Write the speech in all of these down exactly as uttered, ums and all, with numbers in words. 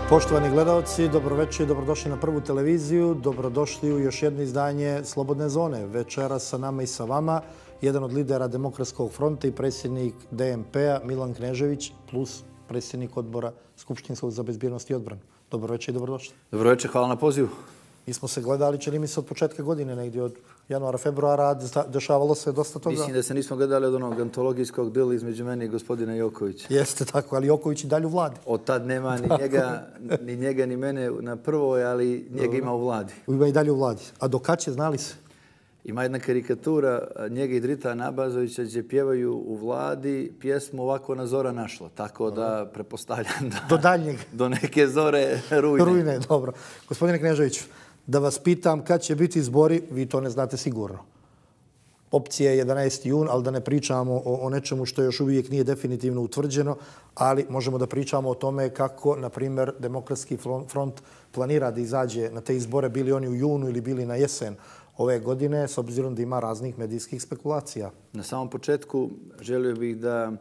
Poštovani gledalci, dobroveče i dobrodošli na Prvu televiziju. Dobrodošli u još jedno izdanje Slobodne zone. Večeras sa nama i sa vama jedan od lidera Demokratskog fronta i predsjednik D M P-a Milan Knežević plus predsjednik odbora Skupštinskog za bezbjednost i odbranu. Dobroveče i dobrodošli. Dobroveče, hvala na pozivu. Mi smo se gledali, čini mi se, od početka godine, negdje od januara, februara, dešavalo se dosta toga. Mislim da se nismo gledali od onog antologijskog dila između mene i gospodina Jokovića. Jeste tako, ali Joković i dalje u vladi. Od tad nema ni njega, ni njega ni mene na prvoj, ali njega ima u vladi. Ima i dalje u vladi. A do kad će, znali se? Ima jedna karikatura njega i Dritana Abazovića gdje pjevaju u vladi pjesmu Ovako na zora našla. Tako da prepostavljam da... Do daljnjeg. Do neke zore rujne. Rujne, dobro. Gospodine Kneževiću, da vas pitam kad će biti izbori, vi to ne znate sigurno. Opcija je jedanaesti jun, ali da ne pričamo o, o nečemu što još uvijek nije definitivno utvrđeno, ali možemo da pričamo o tome kako, na primjer, Demokratski front planira da izađe na te izbore, bili oni u junu ili bili na jesen ove godine, s obzirom da ima raznih medijskih spekulacija. Na samom početku želio bih da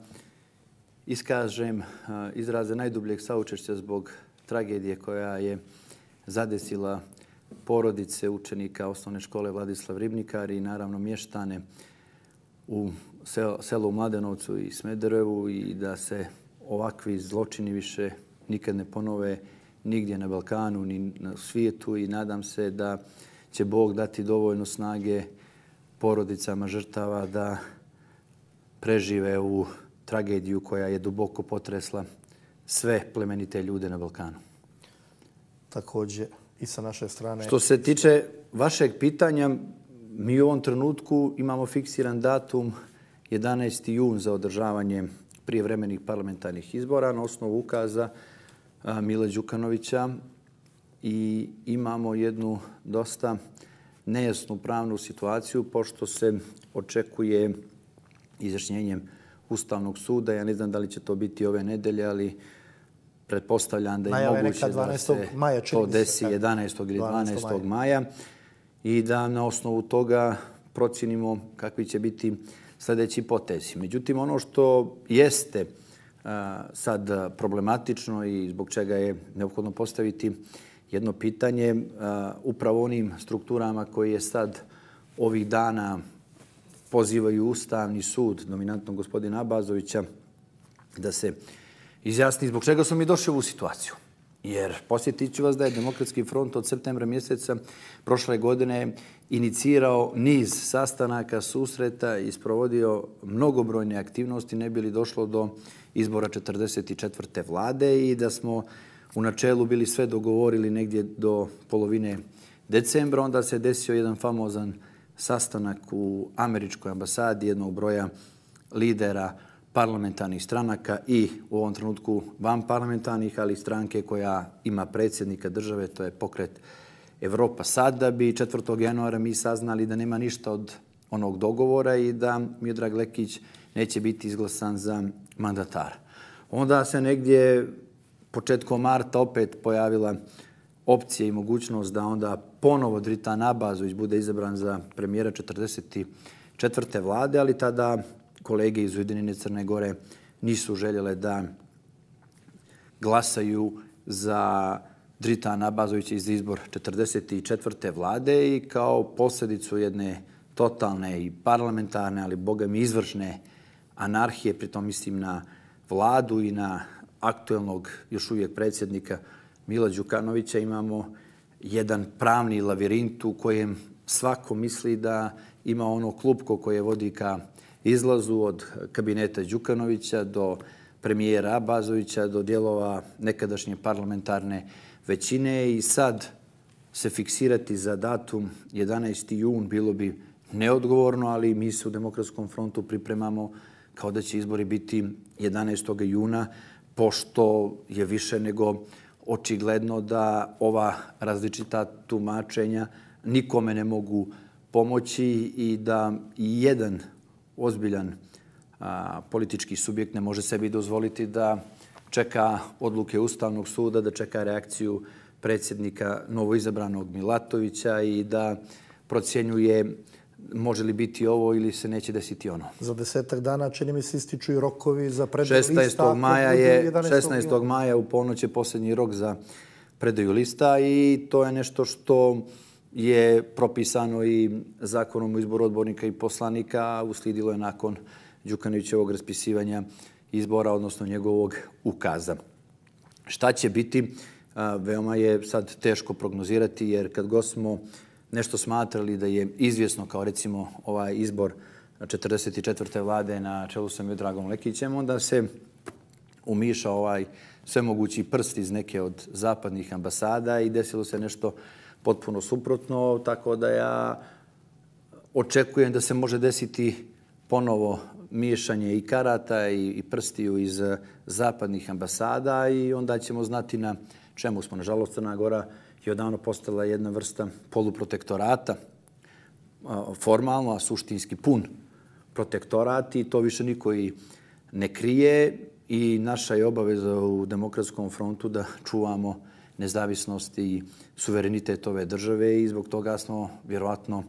iskažem izraze najdubljeg saučešća zbog tragedije koja je zadesila porodice učenika osnovne škole Vladislav Ribnikar i naravno mještane u selu Mladenovcu i Smederevu i da se ovakvi zločini više nikad ne ponove nigdje na Balkanu ni na svijetu i nadam se da će Bog dati dovoljno snage porodicama žrtava da prežive u tragediju koja je duboko potresla sve plemenite ljude na Balkanu. Također i sa naše strane... Što se tiče vašeg pitanja, mi u ovom trenutku imamo fiksiran datum jedanaesti jun za održavanje prijevremenih parlamentarnih izbora na osnovu ukaza Mila Đukanovića i imamo jednu dosta nejasnu pravnu situaciju pošto se očekuje izjašnjenjem Ustavnog suda. Ja ne znam da li će to biti ove nedelje, ali pretpostavljam da je moguće da se to desi jedanaestog ili dvanaestog maja i da na osnovu toga procijenimo kakvi će biti sljedeći potezi. Međutim, ono što jeste sad problematično i zbog čega je neophodno postaviti jedno pitanje, upravo onim strukturama koji je sad ovih dana pozivaju Ustavni sud, dominantnog gospodina Abazovića, da se izjasni zbog čega smo mi došli u ovu situaciju. Jer posjetit ću vas da je Demokratski front od septembra mjeseca prošle godine inicirao niz sastanaka, susreta i sprovodio mnogobrojne aktivnosti ne bi li došlo do izbora četrdeset četvrte vlade i da smo u načelu bili sve dogovorili negdje do polovine decembra. Onda se desio jedan famozan sastanak u američkoj ambasadi jednog broja lidera parlamentarnih stranaka i u ovom trenutku van parlamentarnih, ali stranke koja ima predsjednika države, to je Pokret Evropa. Sad da bi četvrtog januara mi saznali da nema ništa od onog dogovora i da Miodrag Lekić neće biti izglasan za mandatara. Onda se negdje početkom marta opet pojavila opcija i mogućnost da onda ponovo Dritan Abazović bude izabran za premijera četrdeset četvrte vlade, ali tada kolege iz Ujedinjene Crne Gore nisu željele da glasaju za Dritana Abazovića iz izbor četrdeset četvrte vlade i kao posljedicu jedne totalne i parlamentarne, ali boga mi izvršne anarhije, pritom mislim na vladu i na aktuelnog još uvijek predsjednika Mila Đukanovića, imamo jedan pravni lavirint u kojem svako misli da ima ono klupko koje vodi ka izlazu od kabineta Đukanovića do premijera Abazovića, do dijelova nekadašnje parlamentarne većine i sad se fiksirati za datum jedanaesti jun bilo bi neodgovorno, ali mi se u Demokratskom frontu pripremamo kao da će izbori biti jedanaestog juna, pošto je više nego očigledno da ova različita tumačenja nikome ne mogu pomoći i da jedan ozbiljan a, politički subjekt ne može sebi dozvoliti da čeka odluke Ustavnog suda, da čeka reakciju predsjednika novoizabranog Milatovića i da procjenjuje može li biti ovo ili se neće desiti ono. Za desetak dana čini mi se ističu i rokovi za predaju lista. šesnaestog maja je šesnaestog maja u ponoć je posljednji rok za predaju lista i to je nešto što je propisano i zakonom o izboru odbornika i poslanika, a uslijedilo je nakon Đukanovićevog raspisivanja izbora, odnosno njegovog ukaza. Šta će biti, veoma je sad teško prognozirati, jer kad god smo nešto smatrali da je izvjesno, kao recimo ovaj izbor četrdeset četvrte vlade na čelu sa Miodragom Lekićem, onda se umiša ovaj svemogući prst iz neke od zapadnih ambasada i desilo se nešto potpuno suprotno, tako da ja očekujem da se može desiti ponovo miješanje i karata i prstiju iz zapadnih ambasada i onda ćemo znati na čemu smo. Nažalost, Crna Gora je odavno postala jedna vrsta poluprotektorata, formalno, a suštinski pun protektorat i to više niko i ne krije i naša je obaveza u Demokratskom frontu da čuvamo nezavisnost i suverenitet ove države i zbog toga smo vjerovatno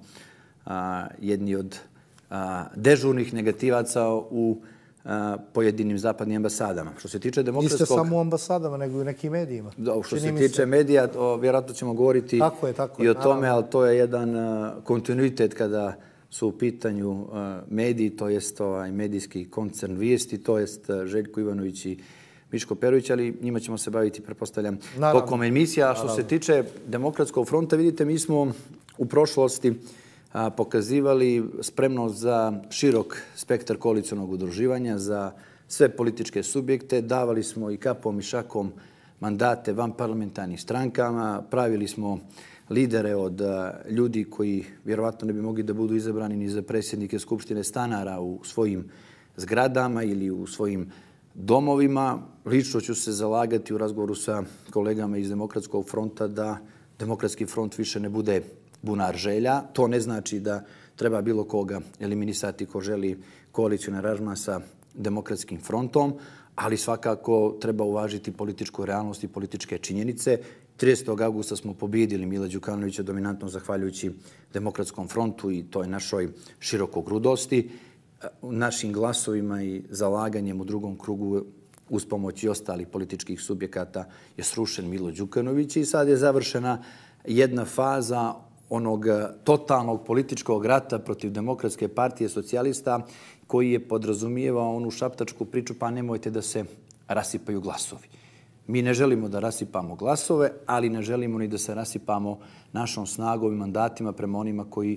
jedni od dežurnih negativaca u pojedinim zapadnim ambasadama. Što se tiče demokratskog... Niste samo u ambasadama, nego i u nekim medijima. Što se tiče medija, vjerojatno ćemo govoriti i o tome, ali to je jedan kontinuitet kada su u pitanju mediji, to jest medijski koncern Vijesti, to jest Željko Ivanović i Miško Perović, ali njima ćemo se baviti, pretpostavljam, tokom emisija. A što se tiče Demokratskog fronta, vidite, mi smo u prošlosti pokazivali spremnost za širok spektar koalicionog udruživanja, za sve političke subjekte. Davali smo i kapom i šakom mandate vanparlamentarnih strankama. Pravili smo lidere od ljudi koji vjerovatno ne bi mogli da budu izabrani ni za predsjednike Skupštine stanara u svojim zgradama ili u svojim domovima. Lično ću se zalagati u razgovoru sa kolegama iz Demokratskog fronta da Demokratski front više ne bude bunar želja. To ne znači da treba bilo koga eliminisati ko želi koalicijun aranžman sa Demokratskim frontom, ali svakako treba uvažiti političku realnost i političke činjenice. tridesetog augusta smo pobjedili Mila Đukanovića dominantno zahvaljujući Demokratskom frontu i toj našoj širokogrudosti. Našim glasovima i zalaganjem u drugom krugu uz pomoć i ostalih političkih subjekata je srušen Milo Đukanović i sad je završena jedna faza onog totalnog političkog rata protiv Demokratske partije socijalista koji je podrazumijevao onu šaptačku priču pa nemojte da se rasipaju glasovi. Mi ne želimo da rasipamo glasove, ali ne želimo ni da se rasipamo našom snagom i mandatima prema onima koji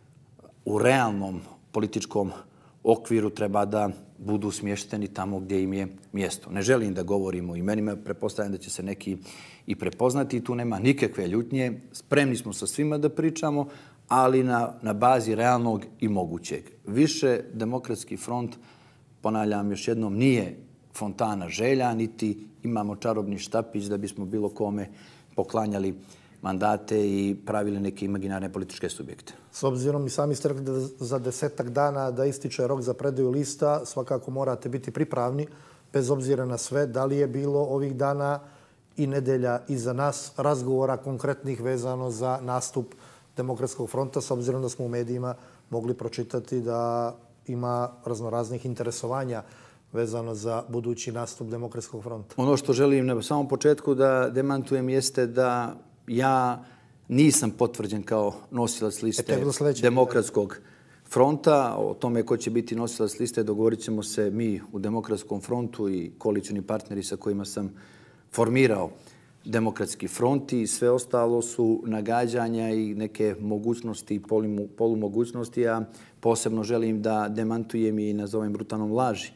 u realnom političkom okviru treba da budu smješteni tamo gdje im je mjesto. Ne želim da govorimo o imenima, pretpostavljam da će se neki i prepoznati. Tu nema nikakve ljutnje. Spremni smo sa svima da pričamo, ali na, na bazi realnog i mogućeg. Više Demokratski front, ponavljam još jednom, nije fontana želja, niti imamo čarobni štapić da bismo bilo kome poklanjali mandate i pravili neke imaginarne političke subjekte. S obzirom i sami ste rekli da za desetak dana da ističe rok za predaju lista, svakako morate biti pripravni, bez obzira na sve. Da li je bilo ovih dana i nedelja iza nas razgovora konkretnih vezano za nastup Demokratskog fronta, s obzirom da smo u medijima mogli pročitati da ima raznoraznih interesovanja vezano za budući nastup Demokratskog fronta? Ono što želim na samom početku da demantujem jeste da ja nisam potvrđen kao nosilac liste Demokratskog fronta. O tome ko će biti nosilac liste dogovorit ćemo se mi u Demokratskom frontu i koalicijni partneri sa kojima sam formirao Demokratski front i sve ostalo su nagađanja i neke mogućnosti i polumogućnosti. Ja posebno želim da demantujem i nazovem brutalnom laži.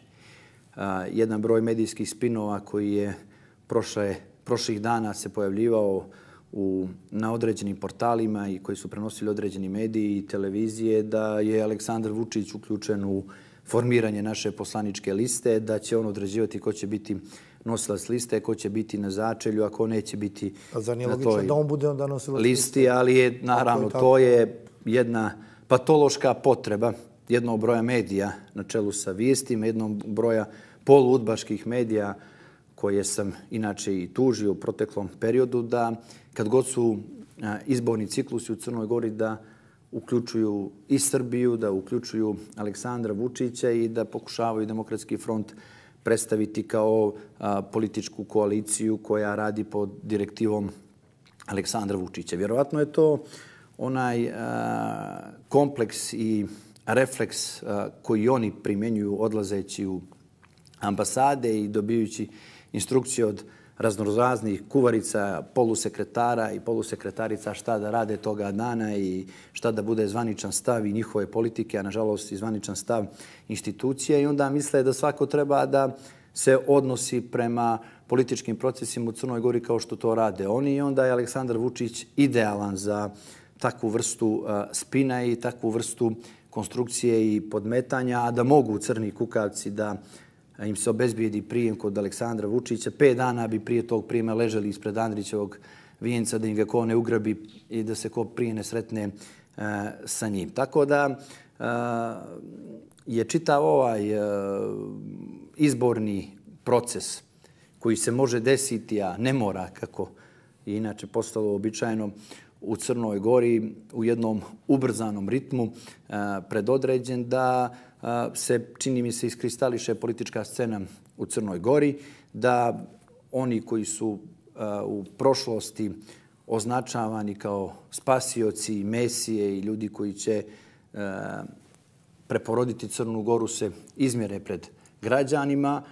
Jedan broj medijskih spinova koji je prošle, prošlih dana se pojavljivao u, na određenim portalima i koji su prenosili određeni mediji i televizije da je Aleksandar Vučić uključen u formiranje naše poslaničke liste, da će on određivati ko će biti nosilac liste, ko će biti na začelju, a ko neće biti na toj da on bude onda nosilac listi, ali je naravno to je jedna patološka potreba jednog broja medija na čelu sa Vijestima, jednog broja poluudbaških medija koje sam inače i tužio u proteklom periodu, da kad god su izborni ciklusi u Crnoj Gori da uključuju i Srbiju, da uključuju Aleksandra Vučića i da pokušavaju Demokratski front predstaviti kao a, političku koaliciju koja radi pod direktivom Aleksandra Vučića. Vjerovatno je to onaj a, kompleks i refleks a, koji oni primjenjuju odlazeći u ambasade i dobijući instrukcije od raznoraznih kuvarica, polusekretara i polusekretarica šta da rade toga dana i šta da bude zvaničan stav i njihove politike, a nažalost i zvaničan stav institucije. I onda misle da svako treba da se odnosi prema političkim procesima u Crnoj Gori kao što to rade oni. I onda je Aleksandar Vučić idealan za takvu vrstu spina i takvu vrstu konstrukcije i podmetanja, a da mogu crni kukavci da im se obezbijedi prijem kod Aleksandra Vučića. Pet dana bi prije tog prijema leželi ispred Andrićevog vijenca da im ga ko ne ugrabi i da se ko prije ne sretne e, sa njim. Tako da e, je čitav ovaj e, izborni proces koji se može desiti, a ne mora, kako je inače postalo uobičajeno u Crnoj Gori, u jednom ubrzanom ritmu e, predodređen da se, čini mi se, iskristališe politička scena u Crnoj Gori, da oni koji su u prošlosti označavani kao spasioci, mesije i ljudi koji će preporoditi Crnu Goru se izmjere pred građanima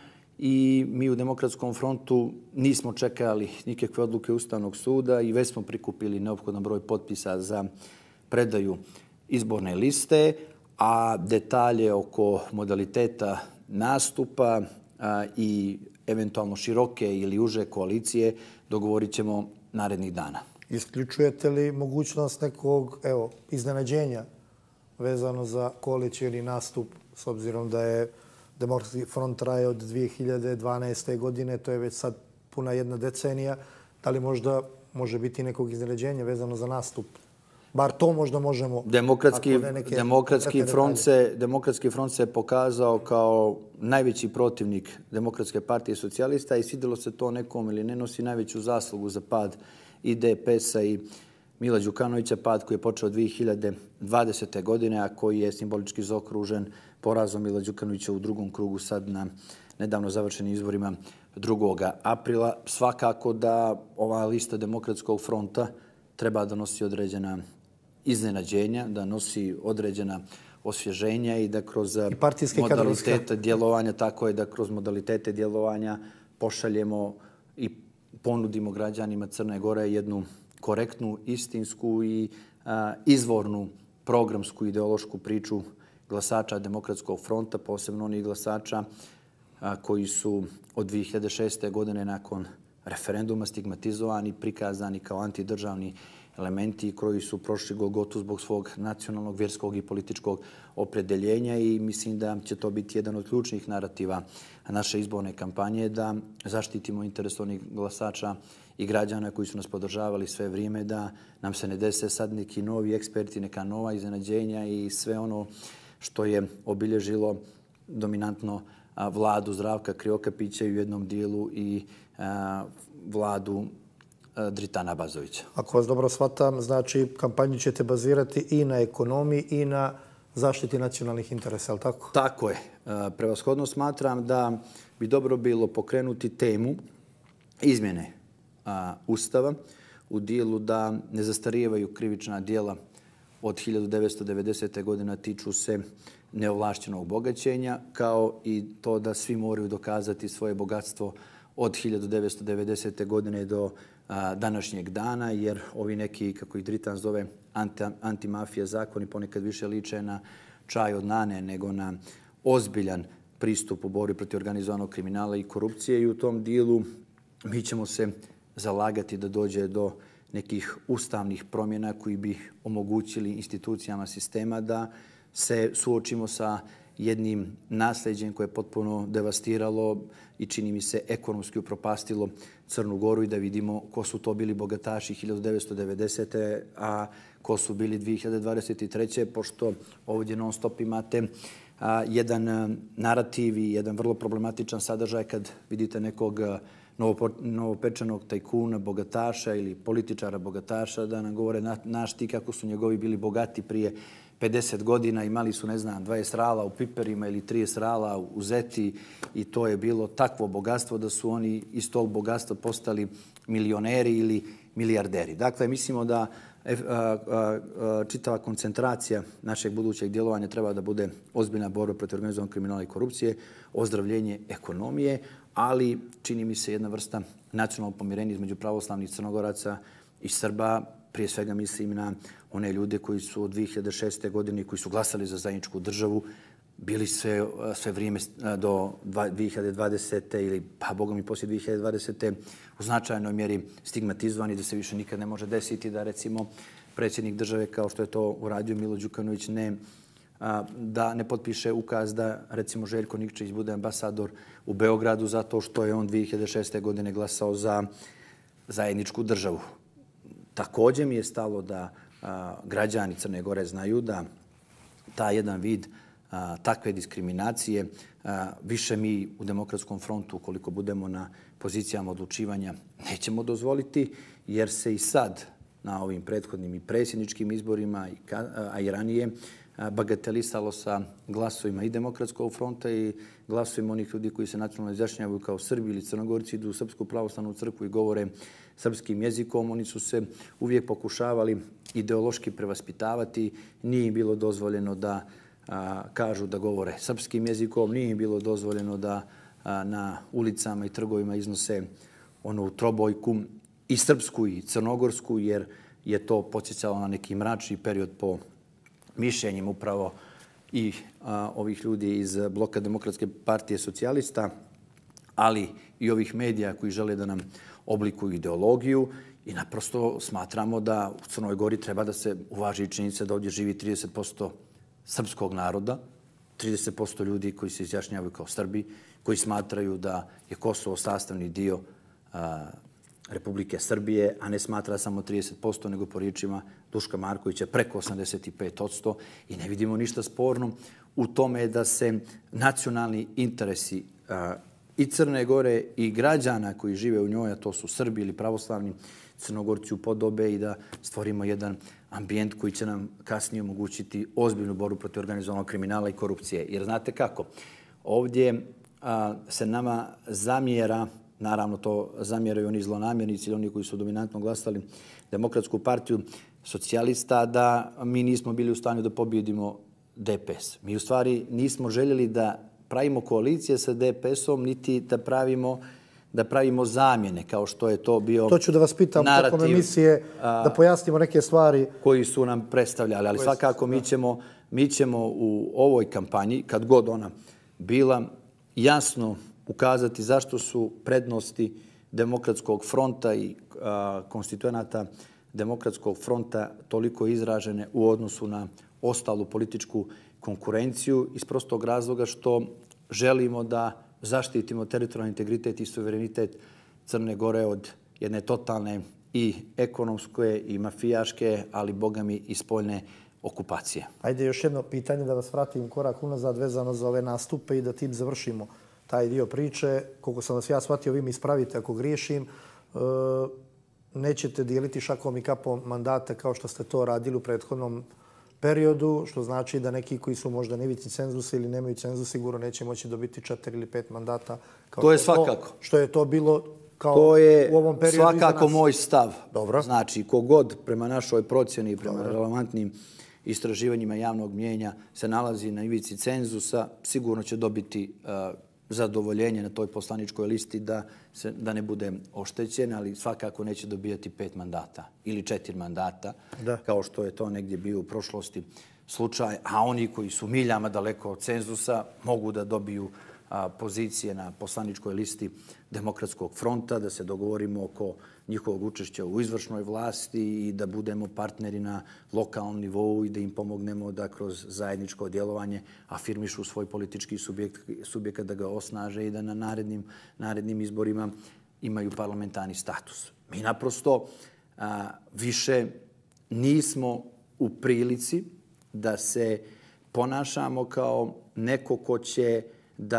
i mi u Demokratskom frontu nismo čekali nikakve odluke Ustavnog suda i već smo prikupili neophodan broj potpisa za predaju izborne liste, a detalje oko modaliteta nastupa a, i eventualno široke ili uže koalicije dogovorit ćemo narednih dana. Isključujete li mogućnost nekog evo, iznenađenja vezano za koalicijni nastup, s obzirom da je Demokratski front traje od dvije hiljade dvanaeste. godine, to je već sad puna jedna decenija. Da li možda može biti nekog iznenađenja vezano za nastup? Bar to možda možemo... Demokratski, neke, demokratski, front se, demokratski front se pokazao kao najveći protivnik Demokratske partije socijalista i svidjelo se to nekom ili ne nosi najveću zaslugu za pad i D P S-a i Mila Đukanovića, pad koji je počeo dvije hiljade dvadesete. godine, a koji je simbolički zaokružen porazom Mila Đukanovića u drugom krugu sad na nedavno završenim izborima drugog aprila. Svakako da ova lista Demokratskog fronta treba da nosi određena iznenađenja, da nosi određena osvježenja i da kroz I modalitete djelovanja, tako je da kroz modalitete djelovanja pošaljemo i ponudimo građanima Crne Gore jednu korektnu, istinsku i a, izvornu programsku ideološku priču glasača Demokratskog fronta, posebno onih glasača a, koji su od dvije hiljade šeste. godine nakon referenduma stigmatizovani, prikazani kao antidržavni elementi koji su prošli Golgotu zbog svog nacionalnog, vjerskog i političkog opredeljenja i mislim da će to biti jedan od ključnih narativa naše izborne kampanje, da zaštitimo interes onih glasača i građana koji su nas podržavali sve vrijeme, da nam se ne dese sad neki novi eksperti, neka nova iznenađenja i sve ono što je obilježilo dominantno vladu Zdravka Krivokapića i u jednom dijelu i a, vladu Dritana Bazovića. Ako vas dobro shvatam, znači kampanju ćete bazirati i na ekonomiji i na zaštiti nacionalnih interesa, ali tako? Tako je. Prevashodno smatram da bi dobro bilo pokrenuti temu izmjene Ustava u dijelu da ne zastarijevaju krivična djela od hiljadu devetsto devedesete. godine tiču se neovlašćenog bogaćenja, kao i to da svi moraju dokazati svoje bogatstvo od hiljadu devetsto devedesete. godine do a, današnjeg dana, jer ovi neki, kako ih Dritan zove, anti, antimafija zakoni ponekad više liče na čaj od nane nego na ozbiljan pristup u borbi protiv organizovanog kriminala i korupcije i u tom dijelu mi ćemo se zalagati da dođe do nekih ustavnih promjena koji bi omogućili institucijama sistema da se suočimo sa jednim nasljeđem koje je potpuno devastiralo i čini mi se ekonomski upropastilo Crnu Goru i da vidimo ko su to bili bogataši hiljadu devetsto devedesete. a ko su bili dvije hiljade dvadeset treće. pošto ovdje non stop imate a, jedan narativ i jedan vrlo problematičan sadržaj kad vidite nekog novopečenog tajkuna, bogataša ili političara bogataša, da nam govore naš ti kako su njegovi bili bogati prije pedeset godina, imali su, ne znam, dvadeset rala u piperima ili trideset rala u zeti i to je bilo takvo bogatstvo da su oni iz tog bogatstva postali milioneri ili milijarderi. Dakle, mislimo da čitava koncentracija našeg budućeg djelovanja treba da bude ozbiljna borba protiv organizovanog kriminala i korupcije, ozdravljenje ekonomije, ali čini mi se jedna vrsta nacionalnog pomirenja između pravoslavnih Crnogoraca i Srba. Prije svega mislim na one ljude koji su od dvije hiljade šeste. godine, koji su glasali za zajedničku državu, bili sve, sve vrijeme do dvije hiljade dvadesete. ili, pa Bogom i poslije dvije hiljade dvadesete. u značajnoj mjeri stigmatizovani, da se više nikad ne može desiti da, recimo, predsjednik države, kao što je to uradio Milo Đukanović, ne, da ne potpiše ukaz da, recimo, Željko Nikčić bude ambasador u Beogradu zato što je on dvije hiljade šeste. godine glasao za zajedničku državu. Također mi je stalo da a, građani Crne Gore znaju da ta jedan vid a, takve diskriminacije a, više mi u Demokratskom frontu, ukoliko budemo na pozicijama odlučivanja, nećemo dozvoliti, jer se i sad na ovim prethodnim i predsjedničkim izborima, a i ranije, bagatelisalo sa glasovima i Demokratskog fronta i glasovima onih ljudi koji se nacionalno izjašnjavaju kao Srbi ili Crnogorci, idu u Srpsku pravoslavnu crkvu i govore srpskim jezikom. Oni su se uvijek pokušavali ideološki prevaspitavati. Nije im bilo dozvoljeno da a, kažu da govore srpskim jezikom. Nije im bilo dozvoljeno da a, na ulicama i trgovima iznose onu trobojku i srpsku i crnogorsku, jer je to podsjećalo na neki mračni period po mišljenjem upravo i a, ovih ljudi iz bloka Demokratske partije socijalista, ali i ovih medija koji žele da nam oblikuju ideologiju i naprosto smatramo da u Crnoj Gori treba da se uvaži činjenica da ovdje živi trideset posto srpskog naroda, trideset posto ljudi koji se izjašnjavaju kao Srbi, koji smatraju da je Kosovo sastavni dio a, Republike Srbije, a ne smatra samo trideset posto, nego po riječima Duška Markovića preko osamdeset pet posto i ne vidimo ništa sporno u tome da se nacionalni interesi a, i Crne Gore i građana koji žive u njoj, a to su Srbi ili pravoslavni Crnogorci, upodobe i da stvorimo jedan ambijent koji će nam kasnije omogućiti ozbiljnu borbu protiv organizovanog kriminala i korupcije. Jer znate kako, ovdje a, se nama zamjera, naravno to zamjeraju oni zlonamjernici ili oni koji su dominantno glasali Demokratsku partiju socijalista, da mi nismo bili u stanju da pobjedimo D P S. Mi u stvari nismo željeli da pravimo koalicije sa D P S-om, niti da pravimo da pravimo zamjene, kao što je to bio To ću da vas pitam tokom emisije, da pojasnimo neke stvari koji su nam predstavljali. Ali svakako mi ćemo, mi ćemo u ovoj kampanji, kad god ona bila, jasno ukazati zašto su prednosti Demokratskog fronta i a, konstituenata Demokratskog fronta toliko izražene u odnosu na ostalu političku konkurenciju iz prostog razloga što želimo da zaštitimo teritorijalni integritet i suverenitet Crne Gore od jedne totalne i ekonomske i mafijaške, ali bogami i spoljne okupacije. Ajde još jedno pitanje da vas vratim korak unazad vezano za ove nastupe i da tim završimo taj dio priče. Koliko sam vas ja shvatio, vi mi ispravite ako griješim, nećete dijeliti šakom i kapom mandate kao što ste to radili u prethodnom periodu, što znači da neki koji su možda nevici cenzusa ili nemaju cenzus sigurno neće moći dobiti četiri ili pet mandata. Kao to je svakako. To, što je to bilo kao to je u ovom periodu svakako moj stav. Dobro. Znači, kogod prema našoj procjeni i prema Dobro. relevantnim istraživanjima javnog mnijenja se nalazi na ivici cenzusa, sigurno će dobiti uh, zadovoljenje na toj poslaničkoj listi da, se, da ne bude oštećen, ali svakako neće dobijati pet mandata ili četiri mandata, da. kao što je to negdje bio u prošlosti slučaj. A oni koji su miljama daleko od cenzusa mogu da dobiju a, pozicije na poslaničkoj listi Demokratskog fronta, da se dogovorimo oko njihovog učešća u izvršnoj vlasti i da budemo partneri na lokalnom nivou i da im pomognemo da kroz zajedničko djelovanje afirmišu svoj politički subjekt, subjekat, da ga osnaže i da na narednim, narednim izborima imaju parlamentarni status. Mi naprosto a, više nismo u prilici da se ponašamo kao neko ko će da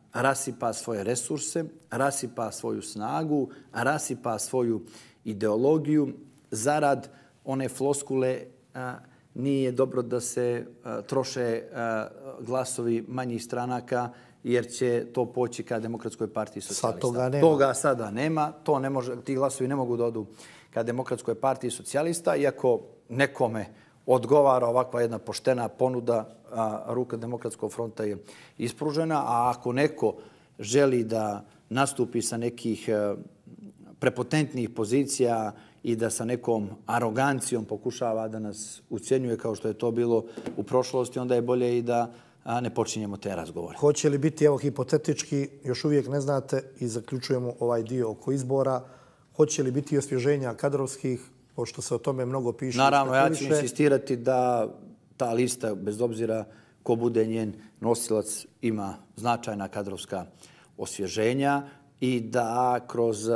rasipa svoje resurse, rasipa svoju snagu, rasipa svoju ideologiju zarad one floskule nije dobro da se troše glasovi manjih stranaka jer će to poći ka Demokratskoj partiji socijalista. Sad toga nema. Toga sada nema. To ne može, ti glasovi ne mogu da odu ka Demokratskoj partiji socijalista, iako nekome odgovara ovakva jedna poštena ponuda, a ruka Demokratskog fronta je ispružena, a ako neko želi da nastupi sa nekih prepotentnih pozicija i da sa nekom arogancijom pokušava da nas ucjenjuje kao što je to bilo u prošlosti, onda je bolje i da ne počinjemo te razgovore. Hoće li biti, evo hipotetički, još uvijek ne znate i zaključujemo ovaj dio oko izbora, hoće li biti osvježenja kadrovskih, pošto se o tome mnogo piše? Naravno, ja ću insistirati da ta lista, bez obzira ko bude njen nosilac, ima značajna kadrovska osvježenja i da kroz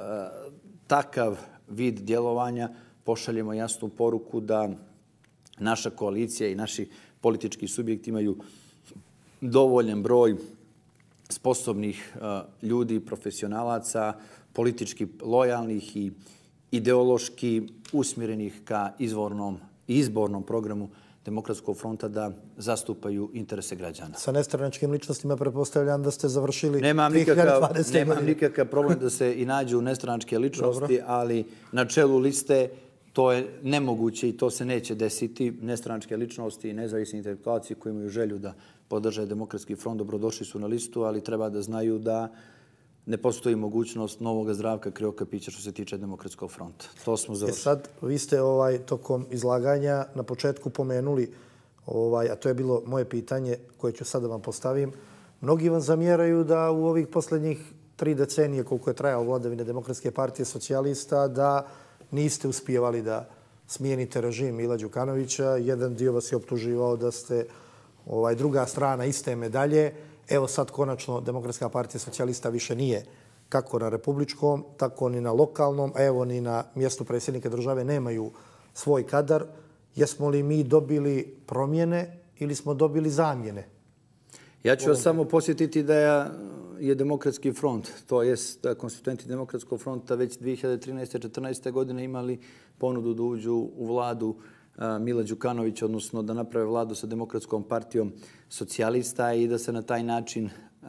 takav vid djelovanja pošaljemo jasnu poruku da naša koalicija i naši politički subjekti imaju dovoljan broj sposobnih ljudi, profesionalaca, politički lojalnih i ideološki usmjerenih ka izvornom i izbornom programu Demokratskog fronta da zastupaju interese građana. Sa nestranačkim ličnostima pretpostavljam da ste završili Nemam dvije hiljade dvadesete. Nemam nikakav problem da se i nađu nestranačke ličnosti, ali na čelu liste to je nemoguće i to se neće desiti. Nestranačke ličnosti i nezavisni intelektualci koji imaju želju da podrže Demokratski front dobrodošli su na listu, ali treba da znaju da ne postoji mogućnost novog Zdravka Krivokapića što se tiče Demokratskog fronta. To smo završili. E sad, vi ste ovaj, tokom izlaganja na početku pomenuli, ovaj, a to je bilo moje pitanje koje ću sada vam postavim. Mnogi vam zamjeraju da u ovih posljednjih tri decenije koliko je trajao vladavine Demokratske partije socijalista da niste uspijevali da smijenite režim Mila Đukanovića. Jedan dio vas je optuživao da ste ovaj, druga strana iste medalje. Evo sad konačno Demokratska partija socijalista više nije kako na republičkom, tako ni na lokalnom, a evo ni na mjestu predsjednika države nemaju svoj kadar. Jesmo li mi dobili promjene ili smo dobili zamjene? Ja ću vas samo posjetiti da je Demokratski front, to jest da konstituenti Demokratskog fronta već dvije hiljade trinaeste i četrnaeste. godine imali ponudu da uđu u vladu Mila Đukanovića, odnosno da naprave vladu sa Demokratskom partijom socijalista i da se na taj način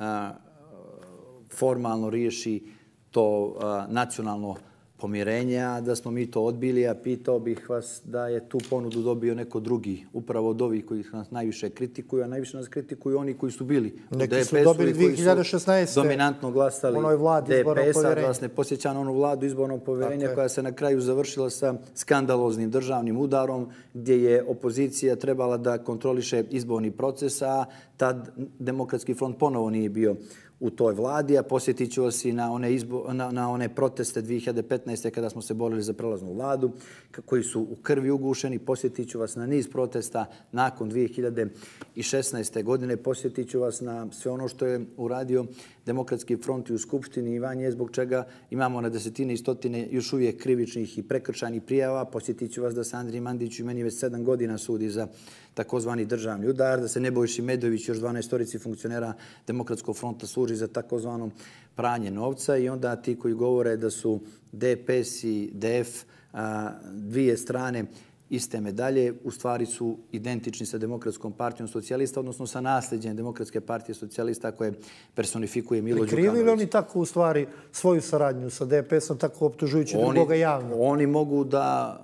formalno riješi to nacionalno pomirenje, a da smo mi to odbili, a pitao bih vas da je tu ponudu dobio neko drugi, upravo od ovih koji nas najviše kritikuju, a najviše nas kritikuju oni koji su bili u Neki D P S-u su dobili i koji dvije hiljade šesnaeste. su dominantno glasali D P S-a, da vas ne posjeća na onu vladu izbornog povjerenja koja se na kraju završila sa skandaloznim državnim udarom gdje je opozicija trebala da kontroliše izborni proces, a tad Demokratski front ponovo nije bio u toj vladi, a posjetit ću vas i na one, izbo, na, na one proteste dvije hiljade petnaeste. kada smo se borili za prelaznu vladu, koji su u krvi ugušeni. Posjetit ću vas na niz protesta nakon dvije hiljade šesnaeste. godine. Posjetit ću vas na sve ono što je uradio Demokratski front i u Skupštini i vanje, zbog čega imamo na desetine i stotine još uvijek krivičnih i prekršajnih prijava. Posjetit ću vas da se Andriji Mandiću i meni već sedam godina sudi za takozvani državni udar, da se Nebojši Medović još dvanaestorici funkcionera Demokratskog fronta služi za takozvano pranje novca i onda ti koji govore da su D P S i D F a, dvije strane iste medalje, u stvari su identični sa Demokratskom partijom socijalista, odnosno sa nasljeđem Demokratske partije socijalista koje personifikuje Milo Đukanović. Krivi li oni tako u stvari svoju saradnju sa D P S-om, tako optužujući drugoga javno? Oni mogu da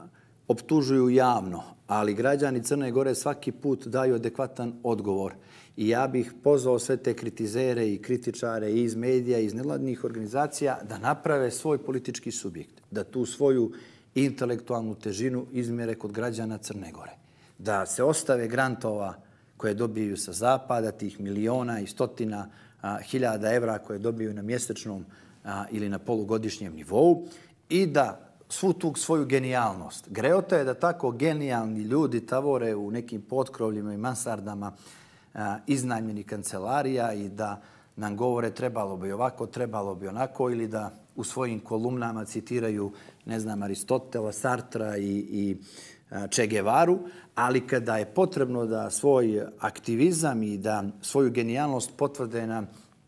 optužuju javno, ali građani Crne Gore svaki put daju adekvatan odgovor. I ja bih pozvao sve te kritizere i kritičare i iz medija i iz nevladnih organizacija da naprave svoj politički subjekt, da tu svoju intelektualnu težinu izmjere kod građana Crne Gore. Da se ostave grantova koje dobiju sa zapada, tih miliona i stotina a, hiljada evra koje dobiju na mjesečnom a, ili na polugodišnjem nivou i da svu tu svoju genijalnost. Greota je da tako genijalni ljudi tavore u nekim potkrovljima i mansardama a, iznajmljenih kancelarija i da nam govore trebalo bi ovako, trebalo bi onako, ili da u svojim kolumnama citiraju, ne znam, Aristotela, Sartra i, i Che Guevaru, ali kada je potrebno da svoj aktivizam i da svoju genijalnost potvrde na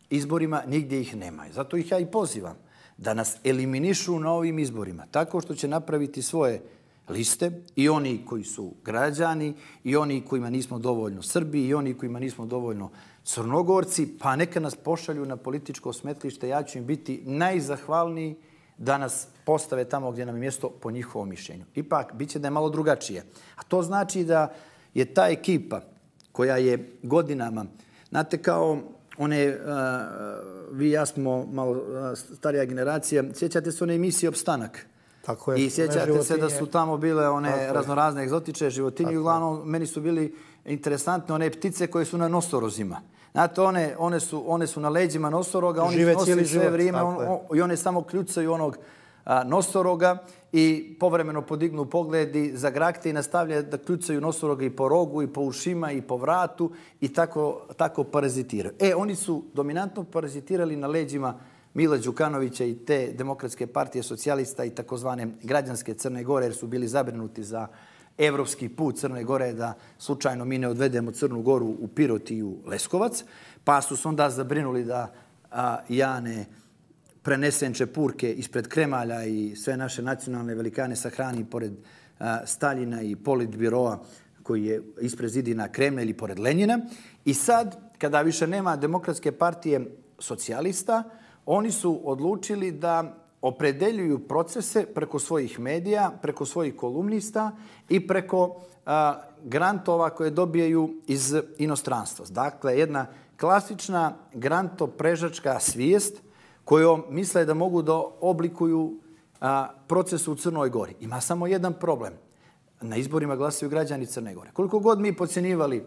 izborima, nigdje ih nema. Zato ih ja i pozivam da nas eliminišu na ovim izborima, tako što će napraviti svoje liste i oni koji su građani, i oni kojima nismo dovoljno Srbi, i oni kojima nismo dovoljno Crnogorci, pa neka nas pošalju na političko smetlište. Ja ću im biti najzahvalniji da nas postave tamo gdje nam je mjesto po njihovom mišljenju. Ipak, bit će da je malo drugačije. A to znači da je ta ekipa koja je godinama, znate, kao one, uh, vi i ja smo malo uh, starija generacija, sjećate se one emisije Opstanak? Tako je. I sjećate se da su tamo bile one raznorazne egzotične životinje. Uglavnom, meni su bili interesantne one ptice koje su na nosorozima. Znate, one, one, su, one su na leđima nosoroga, oni žive nose cijeli sve život, vrijeme on, on, i one samo kljucaju onog a, nosoroga i povremeno podignu pogledi za grakte i nastavljaju da kljucaju nosoroga i po rogu, i po ušima, i po vratu i tako, tako parazitiraju. E, oni su dominantno parazitirali na leđima Mila Đukanovića i te Demokratske partije socijalista i takozvane građanske Crne Gore, jer su bili zabrinuti za evropski put Crne Gore, da slučajno mi ne odvedemo Crnu Goru u Pirot i u Leskovac, pa su se onda zabrinuli da a, ja ne prenesem čepurke ispred Kremalja i sve naše nacionalne velikane sahrani pored a, Staljina i Politbiroa koji je ispred zidina Kremlja ili pored Lenjina. I sad, kada više nema Demokratske partije socijalista, oni su odlučili da opredeljuju procese preko svojih medija, preko svojih kolumnista i preko a, grantova koje dobijaju iz inostranstva. Dakle, jedna klasična grantoprežačka svijest kojom misle da mogu da oblikuju a, proces u Crnoj Gori. Ima samo jedan problem. Na izborima glasaju građani Crne Gore. Koliko god mi podcjenjivali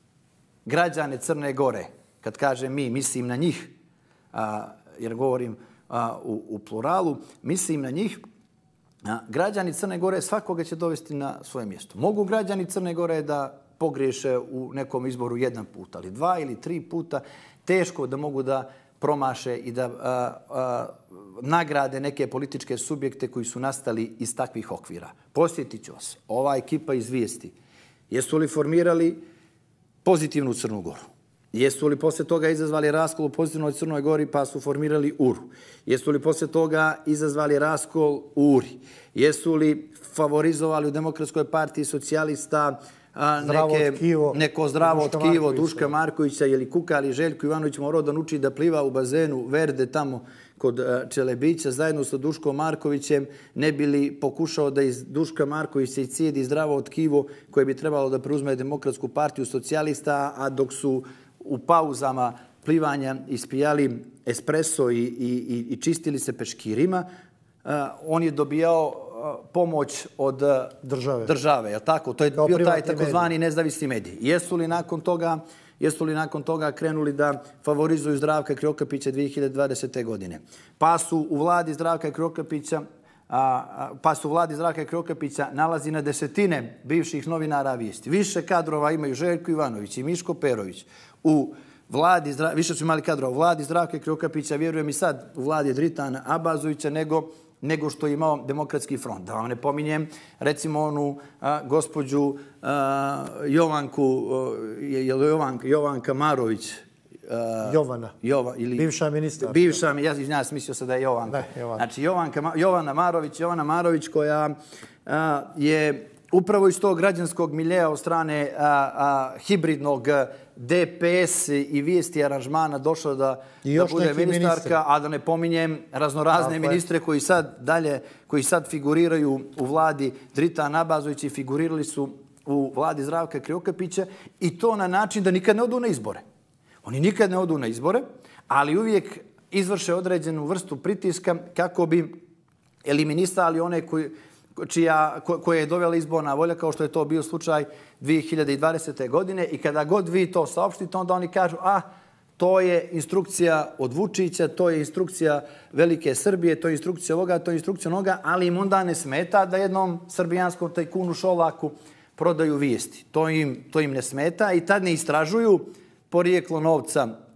građane Crne Gore, kad kažem mi, mislim na njih, a, jer govorim a, u, u pluralu, mislim na njih, a, građani Crne Gore svakoga će dovesti na svoje mjesto. Mogu građani Crne Gore da pogriješe u nekom izboru jedan put, ali dva ili tri puta teško da mogu da promaše i da a, a, nagrade neke političke subjekte koji su nastali iz takvih okvira. Posjetit ću vas, ova ekipa iz Vijesti, jesu li formirali pozitivnu Crnu Goru? Jesu li poslije toga izazvali raskol u pozitivnoj Crnoj Gori pa su formirali U R U? Jesu li poslije toga izazvali raskol u U R I? Jesu li favorizovali u Demokratskoj partiji socijalista a, neke, tkivo, neko zdravo tkivo Duška Markovića ili Kuka ili Željko Ivanović morao da nauči da pliva u bazenu Verde tamo kod Čelebića zajedno sa Duškom Markovićem, ne bi li pokušao da iz Duška Markovića cijedi zdravo tkivo koje bi trebalo da preuzme Demokratsku partiju socijalista, a dok su u pauzama plivanja ispijali espresso i, i, i čistili se peškirima, uh, on je dobijao uh, pomoć od uh, države. države. Je tako? To je Kao bio taj takozvani nezavisni medij. Jesu li nakon toga, jesu li nakon toga krenuli da favorizuju Zdravka Krivokapića dvije hiljade dvadesete. godine? Pa su u vladi Zdravka Krivokapića A, a, pa su vladi Zdravka Krivokapića nalazi na desetine bivših novinara Vijesti. Više kadrova imaju Željko Ivanović i Miško Perović. U vladi, više su imali kadrova u vladi Zdravka Krivokapića, vjerujem i sad u vladi Dritana Abazovića, nego, nego što je imao Demokratski front. Da vam ne pominjem, recimo onu a, gospođu a, Jovanku, je, je Jovanka, Jovanka Marović, Uh, Jovana, Jova, ili, bivša ministarka. Bivša, ja, ja mislio sam da je Jovanka. Ne, Jovana. Znači, Jovanka, Jovana Marović, Jovana Marović koja a, je upravo iz tog građanskog miljeja od strane a, a, hibridnog D P S i Vijesti aranžmana došla da, da bude ministarka, ministre. A da ne pominjem raznorazne Tako ministre je. koji sad dalje, koji sad figuriraju u vladi Dritana Abazovića i figurirali su u vladi Zdravka Krivokapića i to na način da nikad ne odu na izbore. Oni nikad ne odu na izbore, ali uvijek izvrše određenu vrstu pritiska kako bi eliminisali one koji, čija, ko, koje je dovela izborna volja, kao što je to bio slučaj dvije hiljade dvadesete. godine. I kada god vi to saopštite, onda oni kažu, a to je instrukcija od Vučića, to je instrukcija Velike Srbije, to je instrukcija ovoga, to je instrukcija onoga, ali im onda ne smeta da jednom srbijanskom tajkunu Šolaku prodaju Vijesti. To im, to im ne smeta i tad ne istražuju porijeklo novca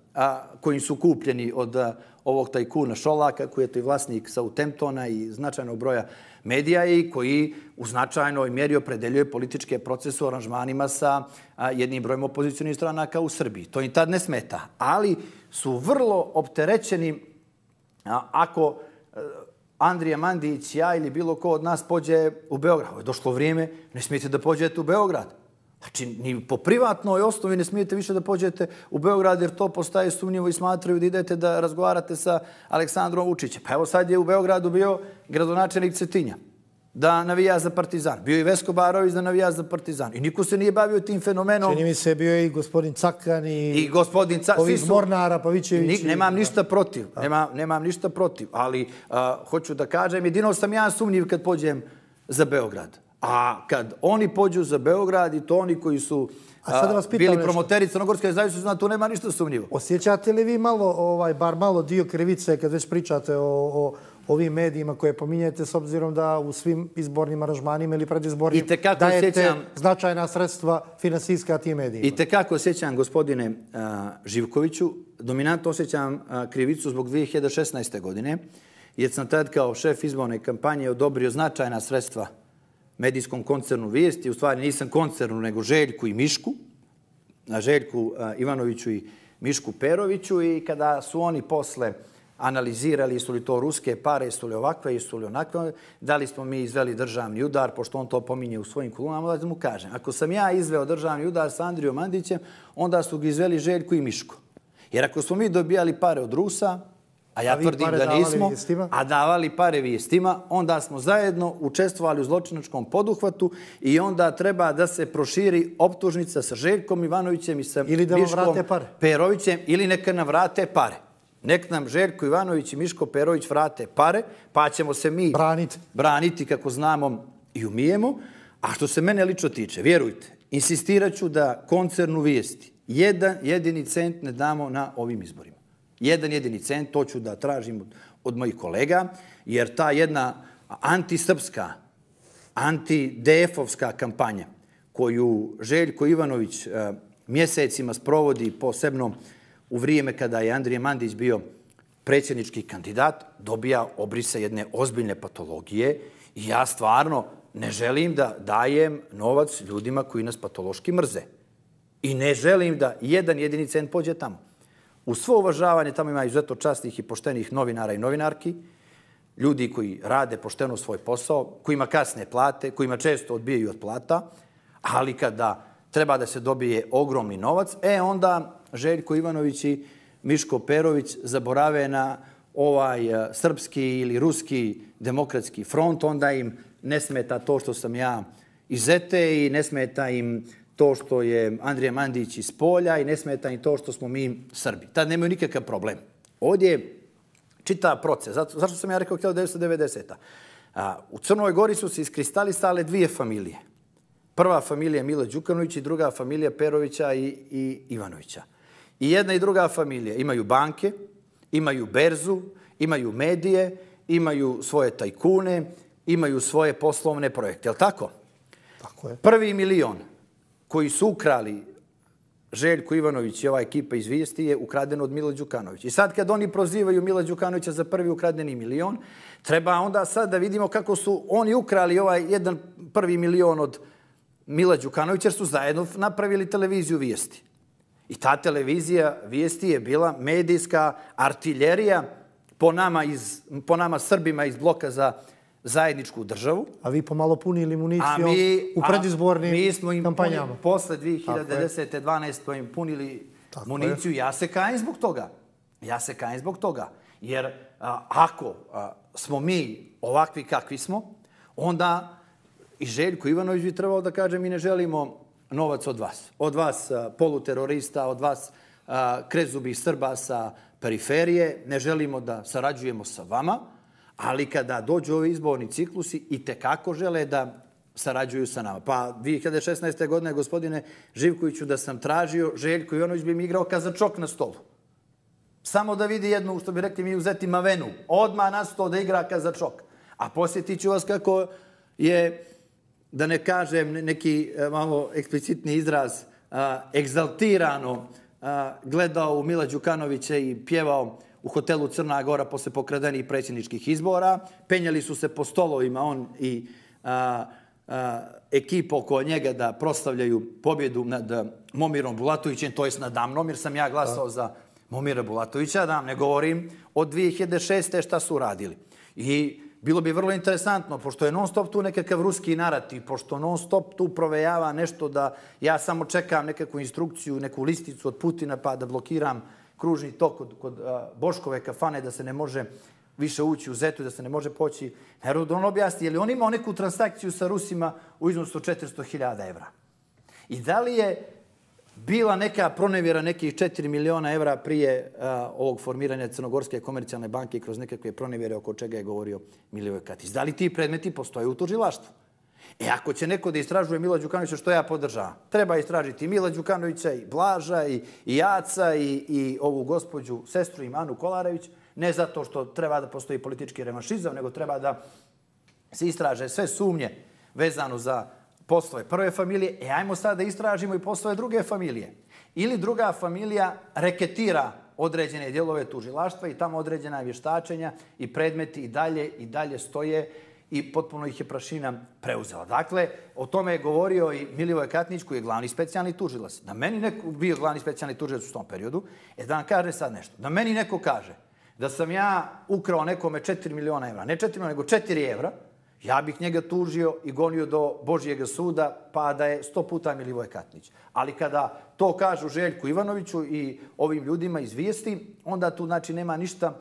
a, koji su kupljeni od a, ovog tajkuna Šolaka, koji je to i vlasnik Southamptona i značajnog broja medija i koji u značajnoj mjeri opredeljuje političke procese u aranžmanima sa a, jednim brojem opozicionih stranaka u Srbiji. To im tad ne smeta, ali su vrlo opterećeni a, ako a, Andrija Mandić, ja ili bilo ko od nas pođe u Beograd. Ovo je došlo vrijeme, ne smijete da pođete u Beograd. Znači, ni po privatnoj osnovi ne smijete više da pođete u Beograd jer to postaje sumnjivo i smatraju da idete da razgovarate sa Aleksandrom Vučićem. Pa evo sad je u Beogradu bio gradonačelnik Cetinja da navija za Partizan. Bio i Vesko Barović da navija za Partizan. I niko se nije bavio tim fenomenom. Čini mi se bio i gospodin Cakan i, I gospodin Cakan. Ovi iz Mornara, Pavićević. Nemam ništa protiv. Nemam, nemam ništa protiv. Ali a, hoću da kažem, jedino sam ja sumnjiv kad pođem za Beograd. A kad oni pođu za Beograd i to oni koji su a sad vas bili nešto. Promoteri Crnogorske nezavisnosti, zna, tu nema ništa sumnjivo. Osjećate li vi malo, ovaj, bar malo dio krivice kad već pričate o, o ovim medijima koje pominjete s obzirom da u svim izbornim aranžmanima ili predizbornim dajete osjećam, značajna sredstva finansijska tim medijima? I tekako osjećam, gospodine a, Živkoviću, dominantno osjećam a, krivicu zbog dvije hiljade šesnaeste. godine, jer sam tad kao šef izborne kampanje odobrio značajna sredstva medijskom koncernu Vijesti, u stvari nisam koncernu, nego Željku i Mišku, Željku Ivanoviću i Mišku Peroviću i kada su oni posle analizirali su li to ruske pare, su li ovakve, su li onakve, da li smo mi izveli državni udar, pošto on to pominje u svojim kolumnama, da mu kažem. Ako sam ja izveo državni udar sa Andrijom Mandićem, onda su ga izveli Željku i Mišku. Jer ako smo mi dobijali pare od Rusa, a ja tvrdim da nismo, a davali pare Vijestima, onda smo zajedno učestvovali u zločinačkom poduhvatu i onda treba da se proširi optužnica sa Željkom Ivanovićem i sa Miškom Perovićem ili neka nam vrate pare. Nek nam Željko Ivanović i Miško Perović vrate pare, pa ćemo se mi braniti, braniti kako znamo i umijemo. A što se mene lično tiče, vjerujte, insistirat ću da koncernu Vijesti jedan jedini cent ne damo na ovim izborima. Jedan jedini cent, to ću da tražim od, od mojih kolega, jer ta jedna antisrpska, anti-D F-ovska kampanja koju Željko Ivanović e, mjesecima sprovodi posebno u vrijeme kada je Andrija Mandić bio predsjednički kandidat, dobija obrise jedne ozbiljne patologije i ja stvarno ne želim da dajem novac ljudima koji nas patološki mrze. I ne želim da jedan jedini cent pođe tamo. U svo uvažavanje tamo ima izuzetno časnih i poštenih novinara i novinarki, ljudi koji rade pošteno svoj posao, kojima kasne plate, kojima često odbijaju od plata, ali kada treba da se dobije ogromni novac, e onda Željko Ivanović i Miško Perović zaborave na ovaj srpski ili ruski demokratski front, onda im ne smeta to što sam ja iz E T E i ne smeta im to što je Andrija Mandić iz polja i ne smeta im to što smo mi Srbi. Tad nemaju nikakav problem. Ovdje je čitav proces. Zato, zašto sam ja rekao hiljadu devetsto devedesete. A, u Crnoj Gori su se iskristalisale dvije familije. Prva familija Milo Đukanović i druga familija Perovića i, i Ivanovića. I jedna i druga familija imaju banke, imaju berzu, imaju medije, imaju svoje tajkune, imaju svoje poslovne projekte. Je li tako? Tako je. Prvi milion koji su ukrali Željko Ivanović i ova ekipa iz Vijesti je ukradeno od Mila Đukanovića. I sad kad oni prozivaju Mila Đukanovića za prvi ukradeni milion, treba onda sad da vidimo kako su oni ukrali ovaj jedan prvi milion od Mila Đukanovića jer su zajedno napravili televiziju Vijesti. I ta televizija Vijesti je bila medijska artiljerija po nama, iz, po nama Srbima iz bloka za zajedničku državu. A vi pomalo punili municijom u predizbornim mi smo im kampanjama. Punili, posle dvije hiljade desete. dvanaeste. smo im punili Tako municiju. Je. Ja se kajem zbog toga. Ja se kajem zbog toga. Jer a, ako a, smo mi ovakvi kakvi smo, onda i Željko Ivanović bi trebao da kaže mi ne želimo novac od vas. Od vas a, poluterorista, od vas a, krezubih Srba sa periferije. Ne želimo da sarađujemo sa vama. Ali kada dođu ovi izborni ciklusi i tekako žele da sarađuju sa nama. Pa dvije hiljade šesnaeste. godine, gospodine Živkoviću, da sam tražio, Željko Ivanović bi mi igrao kazačok na stolu. Samo da vidi jednu, što bi rekli mi uzeti mavenu. Odmah na sto da igra kazačok. A posjetit ću vas kako je, da ne kažem neki malo eksplicitni izraz, egzaltirano gledao u Mila Đukanovića i pjevao u hotelu Crna Gora posle pokradenih predsjedničkih izbora. Penjali su se po stolovima on i a, a, ekipa oko njega da proslavljaju pobjedu nad Momirom Bulatovićem, to jest nadamnom, jer sam ja glasao za Momira Bulatovića, da vam ne govorim od dvije hiljade šeste. šta su radili. I bilo bi vrlo interesantno, pošto je non stop tu nekakav ruski narativ, pošto non stop tu provejava nešto da ja samo čekam nekakvu instrukciju, neku listicu od Putina pa da blokiram kružni tok kod, kod a, Boškove kafane, da se ne može više ući u Zetu, da se ne može poći. Naravno da on objasni, je li on imao neku transakciju sa Rusima u iznosu od četiristo hiljada evra? I da li je bila neka pronevjera nekih četiri miliona evra prije a, ovog formiranja Crnogorske komercijalne banke i kroz nekakve pronevjere oko čega je govorio Milivoj Katić? Da li ti predmeti postoje u tužilaštvu? E, ako će neko da istražuje Mila Đukanovića, što ja podržavam? Treba istražiti Mila Đukanovića i Blaža i, i Jaca i, i ovu gospođu, sestru im Anu Kolarević, ne zato što treba da postoji politički revanšizam, nego treba da se istraže sve sumnje vezano za poslove prve familije. E, ajmo sad da istražimo i poslove druge familije. Ili druga familija reketira određene dijelove tužilaštva i tamo određena vještačenja i predmeti i dalje i dalje stoje i potpuno ih je prašina preuzela. Dakle, o tome je govorio i Milivoj Katnić, koji je glavni specijalni tužilac. Da meni neko bio glavni specijalni tužilac u tom periodu, e da vam kaže sad nešto. Da meni neko kaže da sam ja ukrao nekome četiri miliona evra, ne četiri miliona, nego četiri evra, ja bih njega tužio i gonio do Božjega suda, pa da je sto puta Milivoj Katnić. Ali kada to kažu Željku Ivanoviću i ovim ljudima iz Vijesti, onda tu znači nema ništa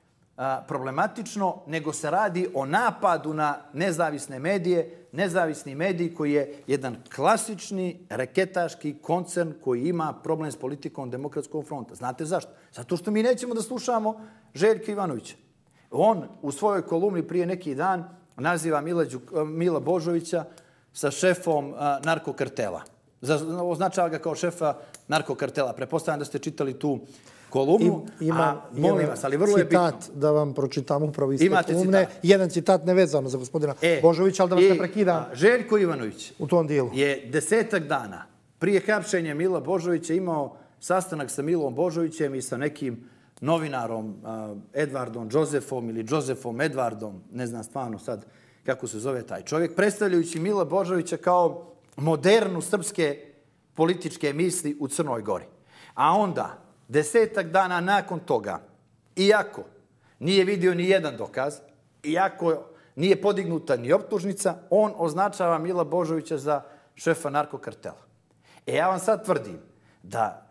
a, problematično, nego se radi o napadu na nezavisne medije, nezavisni medij koji je jedan klasični reketaški koncern koji ima problem s politikom Demokratskog fronta. Znate zašto? Zato što mi nećemo da slušamo Željka Ivanovića. On u svojoj kolumni prije neki dan naziva Mila, Đuk, Mila Božovića sa šefom a, narkokartela. Označava ga kao šefa narkokartela. Prepostavljam da ste čitali tu kolumnu. I, ima, a, molim vas, ali vrlo citat je bitno. Da vam pročitam upravo iz te kolumne. Citat. Jedan citat nevezano za gospodina e, Božovića, ali da vas ne prekidam. Željko Ivanović u tom dijelu je desetak dana prije hapšenja Mila Božovića imao sastanak sa Milom Božovićem i sa nekim novinarom uh, Edvardom Josefom ili Josefom Edvardom, ne znam stvarno sad kako se zove taj čovjek, predstavljajući Mila Božovića kao modernu srpske političke misli u Crnoj Gori. A onda, desetak dana nakon toga, iako nije vidio ni jedan dokaz, iako nije podignuta ni optužnica, on označava Mila Božovića za šefa narkokartela. E ja vam sad tvrdim da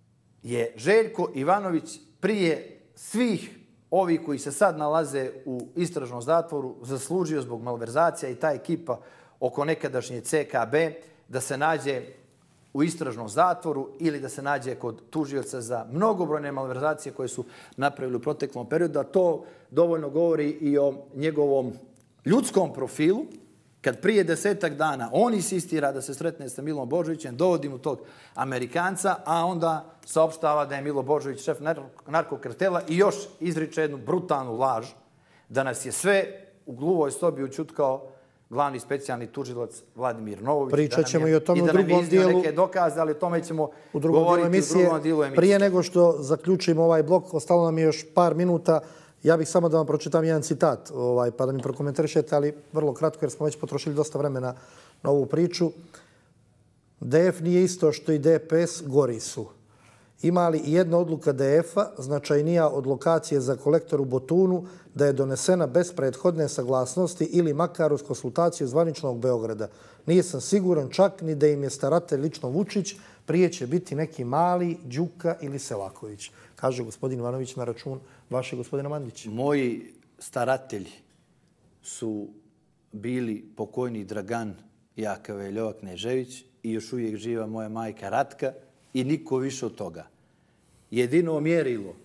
je Željko Ivanović prije svih ovih koji se sad nalaze u istražnom zatvoru zaslužio zbog malverzacija i ta ekipa oko nekadašnje C K B da se nađe u istražnom zatvoru ili da se nađe kod tužioca za mnogobrojne malverzacije koje su napravili u proteklom periodu. A to dovoljno govori i o njegovom ljudskom profilu. Kad prije desetak dana on insistira da se sretne sa Milom Božovićem, dovodi mu tog Amerikanca, a onda saopštava da je Milo Božović šef narkokartela i još izriče jednu brutalnu laž da nas je sve u gluvoj sobi ućutkao glavni specijalni tužilac Vladimir Novović. Pričat ćemo i o tome u drugom dijelu. Neke dokaze, ali o tome ćemo u govoriti emisije. u drugom dijelu emisije. Prije nego što zaključimo ovaj blok, ostalo nam je još par minuta. Ja bih samo da vam pročitam jedan citat, ovaj, pa da mi prokomentarišete, ali vrlo kratko jer smo već potrošili dosta vremena na ovu priču. D F nije isto što i D P S, gori su. Ima li jedna odluka D F-a, značajnija od lokacije za kolektor u Botunu, da je donesena bez prethodne saglasnosti ili makar uz konsultaciju zvaničnog Beograda? Nisam siguran čak ni da im je staratelj lično Vučić, prije će biti neki mali Đuka ili Selaković, kaže gospodin Ivanović na račun vaše gospodina Mandića. Moji staratelji su bili pokojni Dragan Jaka Veljova Knežević i još uvijek živa moja majka Ratka i niko više od toga. Jedino mjerilo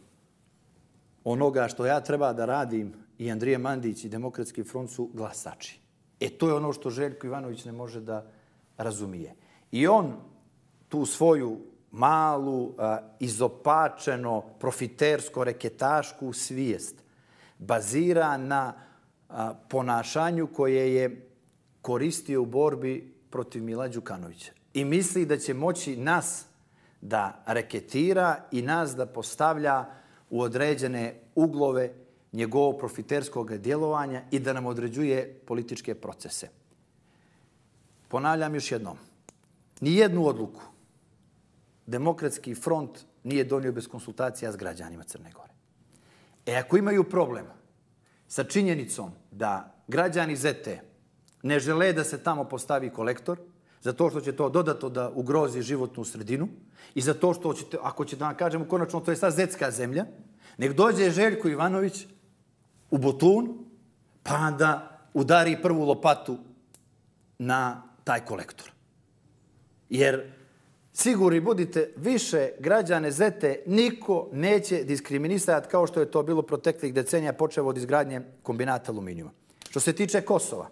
onoga što ja treba da radim i Andrija Mandić i Demokratski front su glasači. E to je ono što Željko Ivanović ne može da razumije. I on tu svoju malu, a, izopačeno, profitersko, reketašku svijest bazira na a, ponašanju koje je koristio u borbi protiv Mila Đukanovića. I misli da će moći nas da reketira i nas da postavlja u određene uglove njegovog profiterskog djelovanja i da nam određuje političke procese. Ponavljam još jednom. Nijednu odluku Demokratski front nije donio bez konsultacija s građanima Crne Gore. E ako imaju problem sa činjenicom da građani Zete ne žele da se tamo postavi kolektor, zato što će to dodatno da ugrozi životnu sredinu i zato što, ćete, ako će da vam kažemo konačno, to je sad zetska zemlja, nek dođe Željko Ivanović u Botun, pa da udari prvu lopatu na taj kolektor. Jer sigurni budite, više građane Zete niko neće diskriminisati kao što je to bilo proteklih decenija, počeo od izgradnje kombinata aluminijuma. Što se tiče Kosova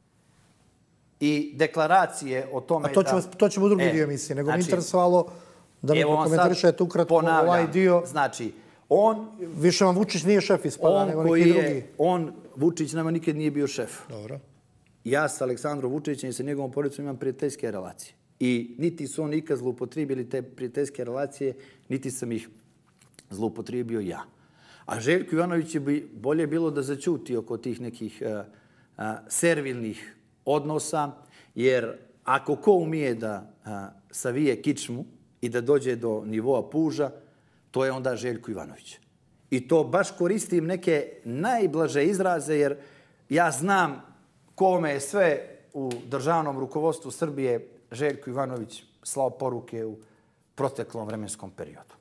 i deklaracije o tome... A to ćemo, to ćemo u drugi e, dio emisije, nego znači, mi interesovalo da mi komentarišete ukratko ovaj dio. Znači, on... Više vam Vučić nije šef ispada, nego neki je, drugi. On, Vučić, nama nikad nije bio šef. Dobro. Ja s Aleksandrom Vučićem i sa njegovom porodicom imam prijateljske relacije. I niti su oni ikad zloupotrijebili te prijateljske relacije, niti sam ih zloupotrijebio ja. A Željko Ivanović bi bolje bilo da zaćuti oko tih nekih uh, uh, servilnih odnosa, jer ako ko umije da uh, savije kičmu i da dođe do nivoa puža, to je onda Željko Ivanović. I to baš koristim neke najblaže izraze, jer ja znam kome je sve u državnom rukovodstvu Srbije Željko Ivanović slao poruke u proteklom vremenskom periodu.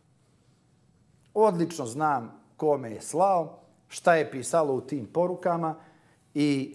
Odlično znam kome je slao, šta je pisalo u tim porukama i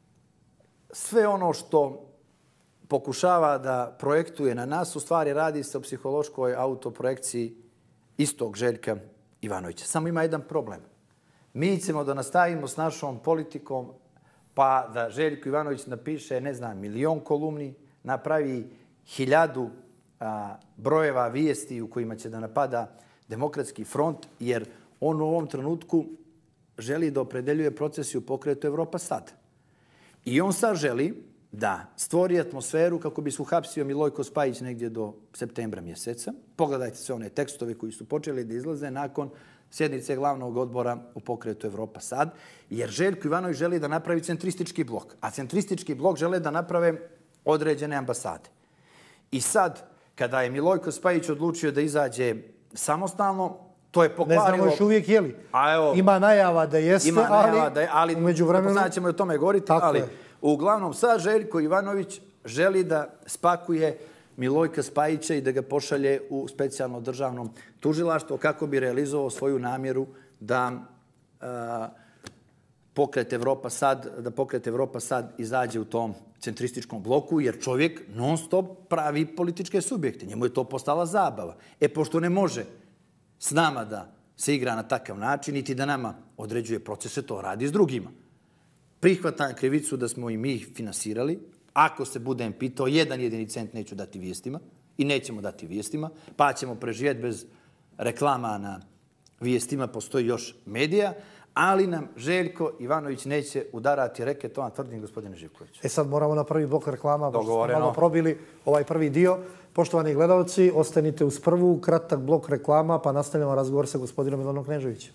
sve ono što pokušava da projektuje na nas, u stvari radi se o psihološkoj autoprojekciji istog Željka Ivanovića. Samo ima jedan problem. Mi ćemo da nastavimo s našom politikom pa da Željko Ivanović napiše, ne znam, milion kolumni, napravi hiljadu a, brojeva vijesti u kojima će da napada Demokratski front, jer on u ovom trenutku želi da opredeljuje procesi u pokretu Evropa sad. I on sad želi da stvori atmosferu kako bi se uhapsio Milojko Spajić negdje do septembra mjeseca. Pogledajte sve one tekstove koji su počeli da izlaze nakon sjednice glavnog odbora u pokretu Evropa sad, jer Željko Ivanović želi da napravi centristički blok, a centristički blok žele da naprave određene ambasade. I sad, kada je Milojko Spajić odlučio da izađe samostalno, to je pokvarilo... Ne znamo još uvijek je li. A evo, ima najava da jeste, ima najava ali, da je, ali umeđu vremenu... Sad ćemo o tome govoriti, ali je. Uglavnom sad Željko Ivanović želi da spakuje Milojka Spajića i da ga pošalje u specijalno državnom tužilaštvo kako bi realizovao svoju namjeru da a, pokret Evropa sad, da pokret Evropa sad izađe u tom centrističkom bloku, jer čovjek non stop pravi političke subjekte. Njemu je to postala zabava. E, pošto ne može s nama da se igra na takav način, niti da nama određuje procese, to radi s drugima. Prihvatam krivicu da smo i mi finansirali. Ako se budem pitao, jedan jedini cent neću dati vijestima i nećemo dati vijestima, pa ćemo preživjeti bez reklama na vijestima, postoji još medija, ali nam Željko Ivanović neće udarati reket, to vam tvrdim, gospodine Živković. E sad moramo na prvi blok reklama, pošto smo malo probili ovaj prvi dio. Poštovani gledalci, ostanite uz prvu, kratak blok reklama, pa nastavljamo razgovor sa gospodinom Milanom Kneževićem.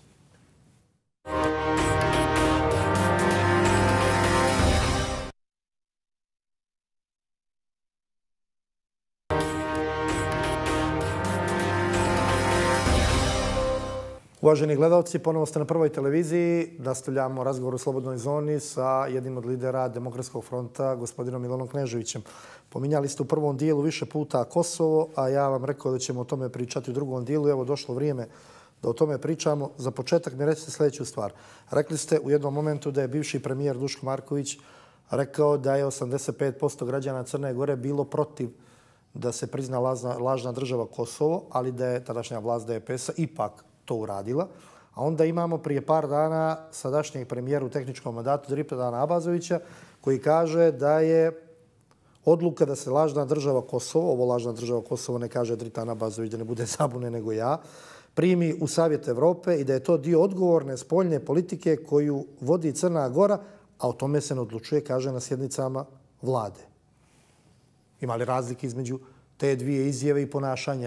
Uvaženi gledalci, ponovo ste na Prvoj televiziji. Nastavljamo razgovor u Slobodnoj zoni sa jednim od lidera Demokratskog fronta, gospodinom Milanom Kneževićem. Pominjali ste u prvom dijelu više puta Kosovo, a ja vam rekao da ćemo o tome pričati u drugom dijelu. Evo, došlo vrijeme da o tome pričamo. Za početak mi recite sljedeću stvar. Rekli ste u jednom momentu da je bivši premijer Duško Marković rekao da je osamdeset pet posto građana Crne Gore bilo protiv da se prizna lažna, lažna država Kosovo, ali da je tadašnja vlast D P S-a ipak to uradila. A onda imamo prije par dana sadašnjeg premijera u tehničkom mandatu Dritana Abazovića koji kaže da je odluka da se lažna država Kosovo, ovo lažna država Kosovo ne kaže Dritan Abazović da ne bude zabune nego ja, primi u Savjet Evrope i da je to dio odgovorne spoljne politike koju vodi Crna Gora, a o tome se ne odlučuje, kaže, na sjednicama vlade. Ima li razlike između te dvije izjave i ponašanja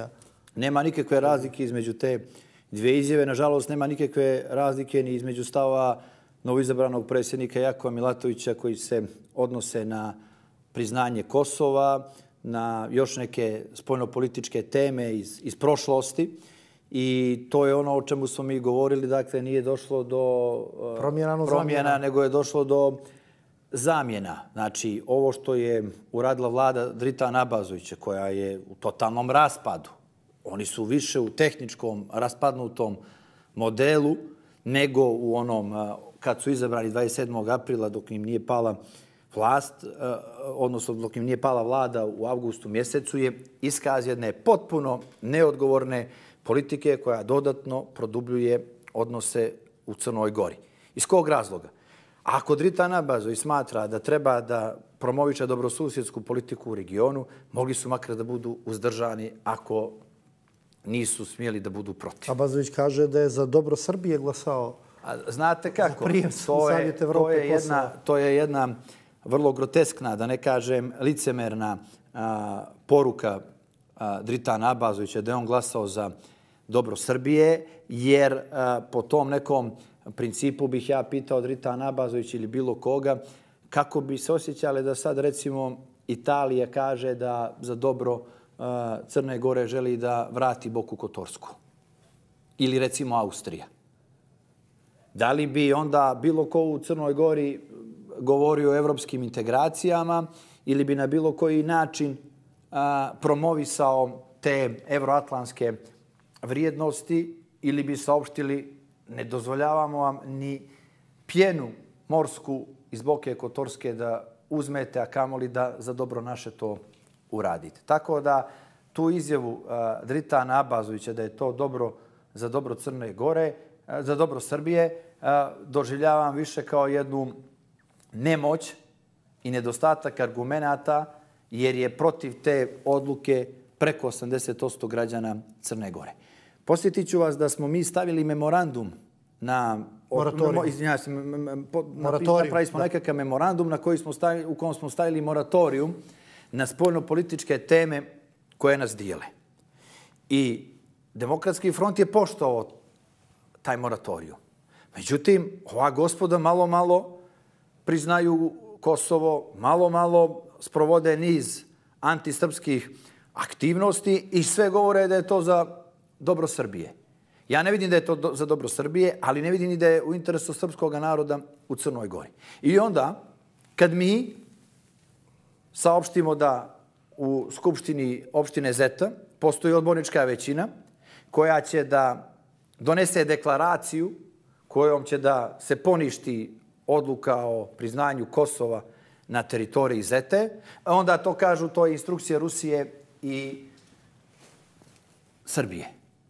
Nema nikakve razlike između te dvije izjave. Nažalost, nema nikakve razlike ni između stava novoizabranog predsjednika Jakova Milatovića koji se odnose na priznanje Kosova, na još neke spoljnopolitičke teme iz, iz prošlosti. I to je ono o čemu smo mi govorili. Dakle, nije došlo do promjena, promjena nego je došlo do zamjena. Znači, ovo što je uradila vlada Dritana Abazovića, koja je u totalnom raspadu, oni su više u tehničkom raspadnutom modelu nego u onom kad su izabrani dvadeset sedmog aprila dok im nije pala vlast, odnosno dok im nije pala vlada u avgustu mjesecu, je iskaz jedne potpuno neodgovorne politike koja dodatno produbljuje odnose u Crnoj Gori. Iz kog razloga? Ako Dritan Abazović smatra da treba da promoviše dobrosusjedsku politiku u regionu, mogli su makar da budu uzdržani ako nisu smjeli da budu protiv. Abazović kaže da je za dobro Srbije glasao. A znate kako? To je, to, je jedna, to je jedna vrlo groteskna, da ne kažem licemerna a, poruka a, Dritana Abazovića da je on glasao za dobro Srbije, jer a, po tom nekom principu bih ja pitao Dritana Abazovića ili bilo koga kako bi se osjećali da sad recimo Italija kaže da za dobro a, Crne Gore želi da vrati Boku Kotorsku. Ili recimo Austrija. Da li bi onda bilo ko u Crnoj Gori govorio o evropskim integracijama ili bi na bilo koji način a, promovisao te evroatlantske vrijednosti ili bi saopštili ne dozvoljavamo vam ni pjenu morsku iz Boke Kotorske da uzmete, a kamoli da za dobro naše to uradite. Tako da tu izjavu a, Dritana Abazovića da je to dobro za dobro Crne Gore, za dobro Srbije, doživljavam više kao jednu nemoć i nedostatak argumenata, jer je protiv te odluke preko osamdeset posto građana Crne Gore. Posjetit ću vas da smo mi stavili memorandum na... Moratoriju. Izvinjavam se, napravili smo nekakav memorandum na koji smo stavili, u kojem smo stavili moratorijum na spoljno-političke teme koje nas dijele. I Demokratski front je poštovao taj moratoriju. Međutim, ova gospoda malo, malo priznaju Kosovo, malo, malo sprovode niz antisrpskih aktivnosti i sve govore da je to za dobro Srbije. Ja ne vidim da je to do, za dobro Srbije, ali ne vidim ni da je u interesu srpskog naroda u Crnoj Gori. I onda, kad mi saopštimo da u Skupštini opštine Zeta postoji odbornička većina koja će da donese deklaraciju kojom će da se poništi odluka o priznanju Kosova na teritoriji Zete, onda to kažu, to je instrukcija Rusije i Srbije.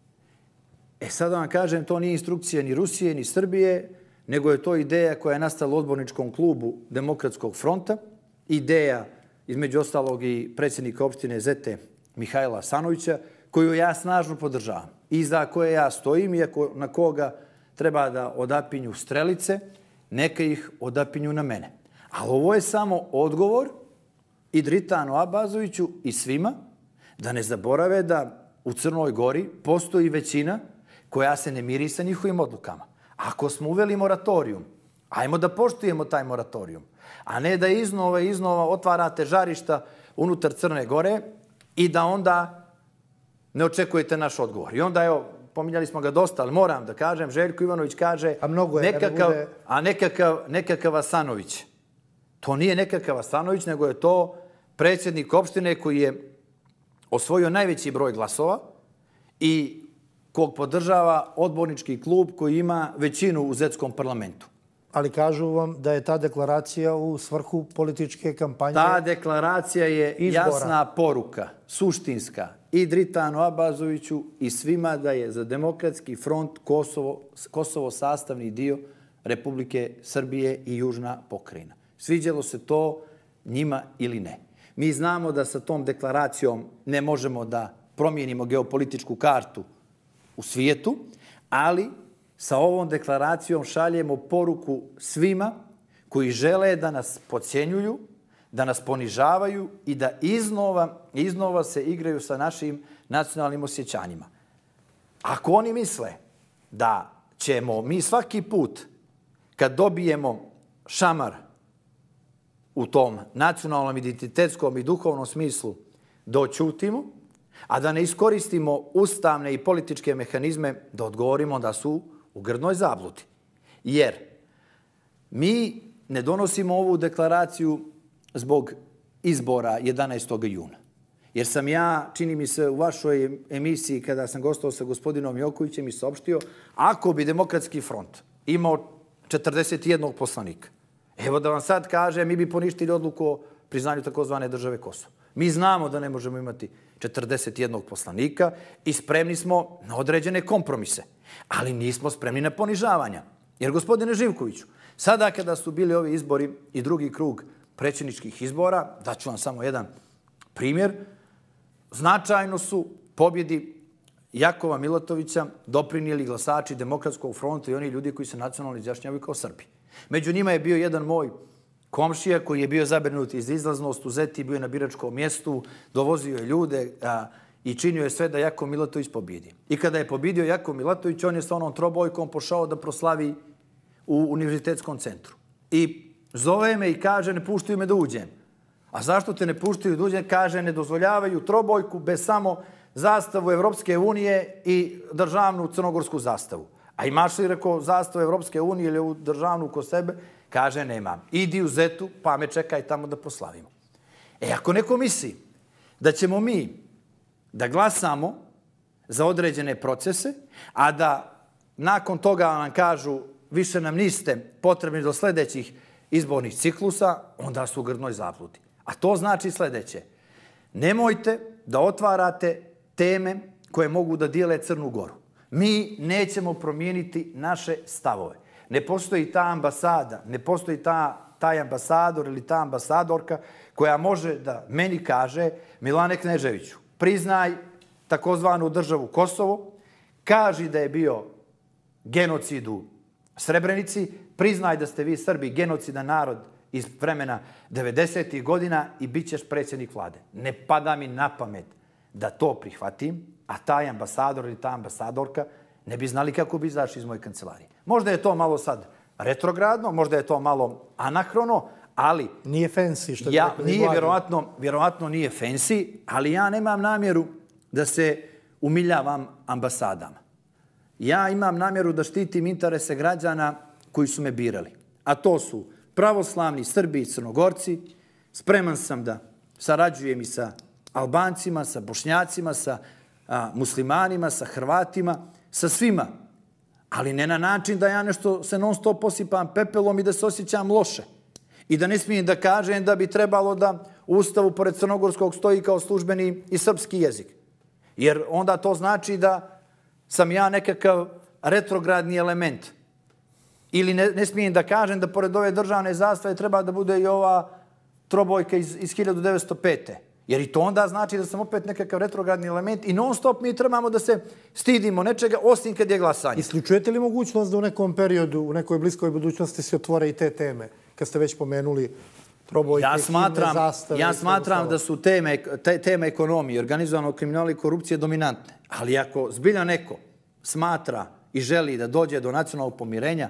E sad vam kažem, to nije instrukcija ni Rusije ni Srbije, nego je to ideja koja je nastala u odborničkom klubu Demokratskog fronta, ideja između ostalog i predsjednika opštine Zete Mihajla Asanovića, koju ja snažno podržavam i za koje ja stojim i na koga treba da odapinju strelice, neka ih odapinju na mene. Ali ovo je samo odgovor i Dritanu Abazoviću i svima da ne zaborave da u Crnoj Gori postoji većina koja se ne miri sa njihovim odlukama. Ako smo uveli moratorijum, ajmo da poštujemo taj moratorijum, a ne da iznova i iznova otvarate žarišta unutar Crne Gore i da onda ne očekujete naš odgovor. I onda, evo, pominjali smo ga dosta, ali moram da kažem, Željko Ivanović kaže a, mnogo je, nekakav, bude... a nekakav, nekakav Asanović. To nije nekakav Asanović, nego je to predsjednik opštine koji je osvojio najveći broj glasova i kog podržava odbornički klub koji ima većinu u Zetskom parlamentu. Ali kažu vam da je ta deklaracija u svrhu političke kampanje. Ta deklaracija je izbora. Jasna poruka, suštinska, i Dritanu Abazoviću i svima da je za Demokratski front Kosovo, Kosovo sastavni dio Republike Srbije i Južna pokrajina. Sviđalo se to njima ili ne. Mi znamo da sa tom deklaracijom ne možemo da promijenimo geopolitičku kartu u svijetu, ali sa ovom deklaracijom šaljemo poruku svima koji žele da nas podcjenjuju, da nas ponižavaju i da iznova, iznova se igraju sa našim nacionalnim osjećanjima. Ako oni misle da ćemo mi svaki put kad dobijemo šamar u tom nacionalnom, identitetskom i duhovnom smislu da oćutimo, a da ne iskoristimo ustavne i političke mehanizme da odgovorimo da su u grdnoj zabludi. Jer mi ne donosimo ovu deklaraciju zbog izbora jedanaestog juna. Jer sam ja, čini mi se, u vašoj emisiji kada sam gostovao sa gospodinom Jokovićem i saopštio, ako bi Demokratski front imao četrdeset jedan poslanika, evo da vam sad kaže, mi bi poništili odluku o priznanju takozvane države Kosovo. Mi znamo da ne možemo imati četrdeset jedan poslanika i spremni smo na određene kompromise, ali nismo spremni na ponižavanja. Jer, gospodine Živkoviću, sada kada su bili ovi izbori i drugi krug predsjedničkih izbora, daću vam samo jedan primjer, značajno su pobjedi Jakova Milatovića doprinijeli glasači Demokratskog fronta i oni ljudi koji se nacionalno izjašnjavaju kao Srbi. Među njima je bio jedan moj komšija koji je bio zabrinut iz izlaznost u Zeti, bio je na biračkom mjestu, dovozio je ljude a, i činio je sve da Jakov Milatović pobjedi. I kada je pobjedio Jakov Milatović, on je sa onom trobojkom pošao da proslavi u univerzitetskom centru. I zove me i kaže, ne puštaju me da uđem. A zašto te ne puštaju da uđem? Kaže, ne dozvoljavaju trobojku bez samo zastavu Evropske unije i državnu crnogorsku zastavu. A imaš li, rekao, zastavu Evropske unije ili u državnu ko sebe? Kaže, nemam. Idi u Zetu, pa me čekaj tamo da proslavimo. E, ako neko misli da ćemo mi da glasamo za određene procese, a da nakon toga nam kažu više nam niste potrebni do sljedećih izbornih ciklusa, onda su u grdnoj zabludi. A to znači sljedeće. Nemojte da otvarate teme koje mogu da dijele Crnu Goru. Mi nećemo promijeniti naše stavove. Ne postoji ta ambasada, ne postoji ta, taj ambasador ili ta ambasadorka koja može da meni kaže, Milane Kneževiću, priznaj takozvanu državu Kosovo, kaži da je bio genocid u Srebrenici, priznaj da ste vi Srbi genocidan narod iz vremena devedesetih godina i bit ćeš predsjednik vlade. Ne pada mi na pamet da to prihvatim, a taj ambasador ili ta ambasadorka ne bi znali kako bi izašli iz moje kancelarije. Možda je to malo sad retrogradno, možda je to malo anahrono, ali... Nije fancy, što ja, nije, vjerovatno, vjerovatno nije fancy, ali ja nemam namjeru da se umiljavam ambasadama. Ja imam namjeru da štitim interese građana koji su me birali. A to su pravoslavni Srbi i Crnogorci. Spreman sam da sarađujem i sa Albancima, sa Bošnjacima, sa a, muslimanima, sa Hrvatima, sa svima. Ali ne na način da ja nešto se non stop posipam pepelom i da se osjećam loše. I da ne smijem da kažem da bi trebalo da u Ustavu pored crnogorskog stoji kao službeni i srpski jezik. Jer onda to znači da sam ja nekakav retrogradni element. Ili ne, ne smijem da kažem da pored ove državne zastave treba da bude i ova trobojka iz, iz hiljadu devetsto pete. Jer i to onda znači da sam opet nekakav retrogradni element i non stop mi trebamo da se stidimo nečega osim kad je glasanje. Isključujete li mogućnost da u nekom periodu, u nekoj bliskoj budućnosti se otvore i te teme? Kad ste već pomenuli trobojke, ja smatram, himne, zastave... Ja smatram da su teme, te, teme ekonomije, organizovanog kriminala i korupcije dominantne. Ali ako zbilja neko smatra i želi da dođe do nacionalnog pomirenja,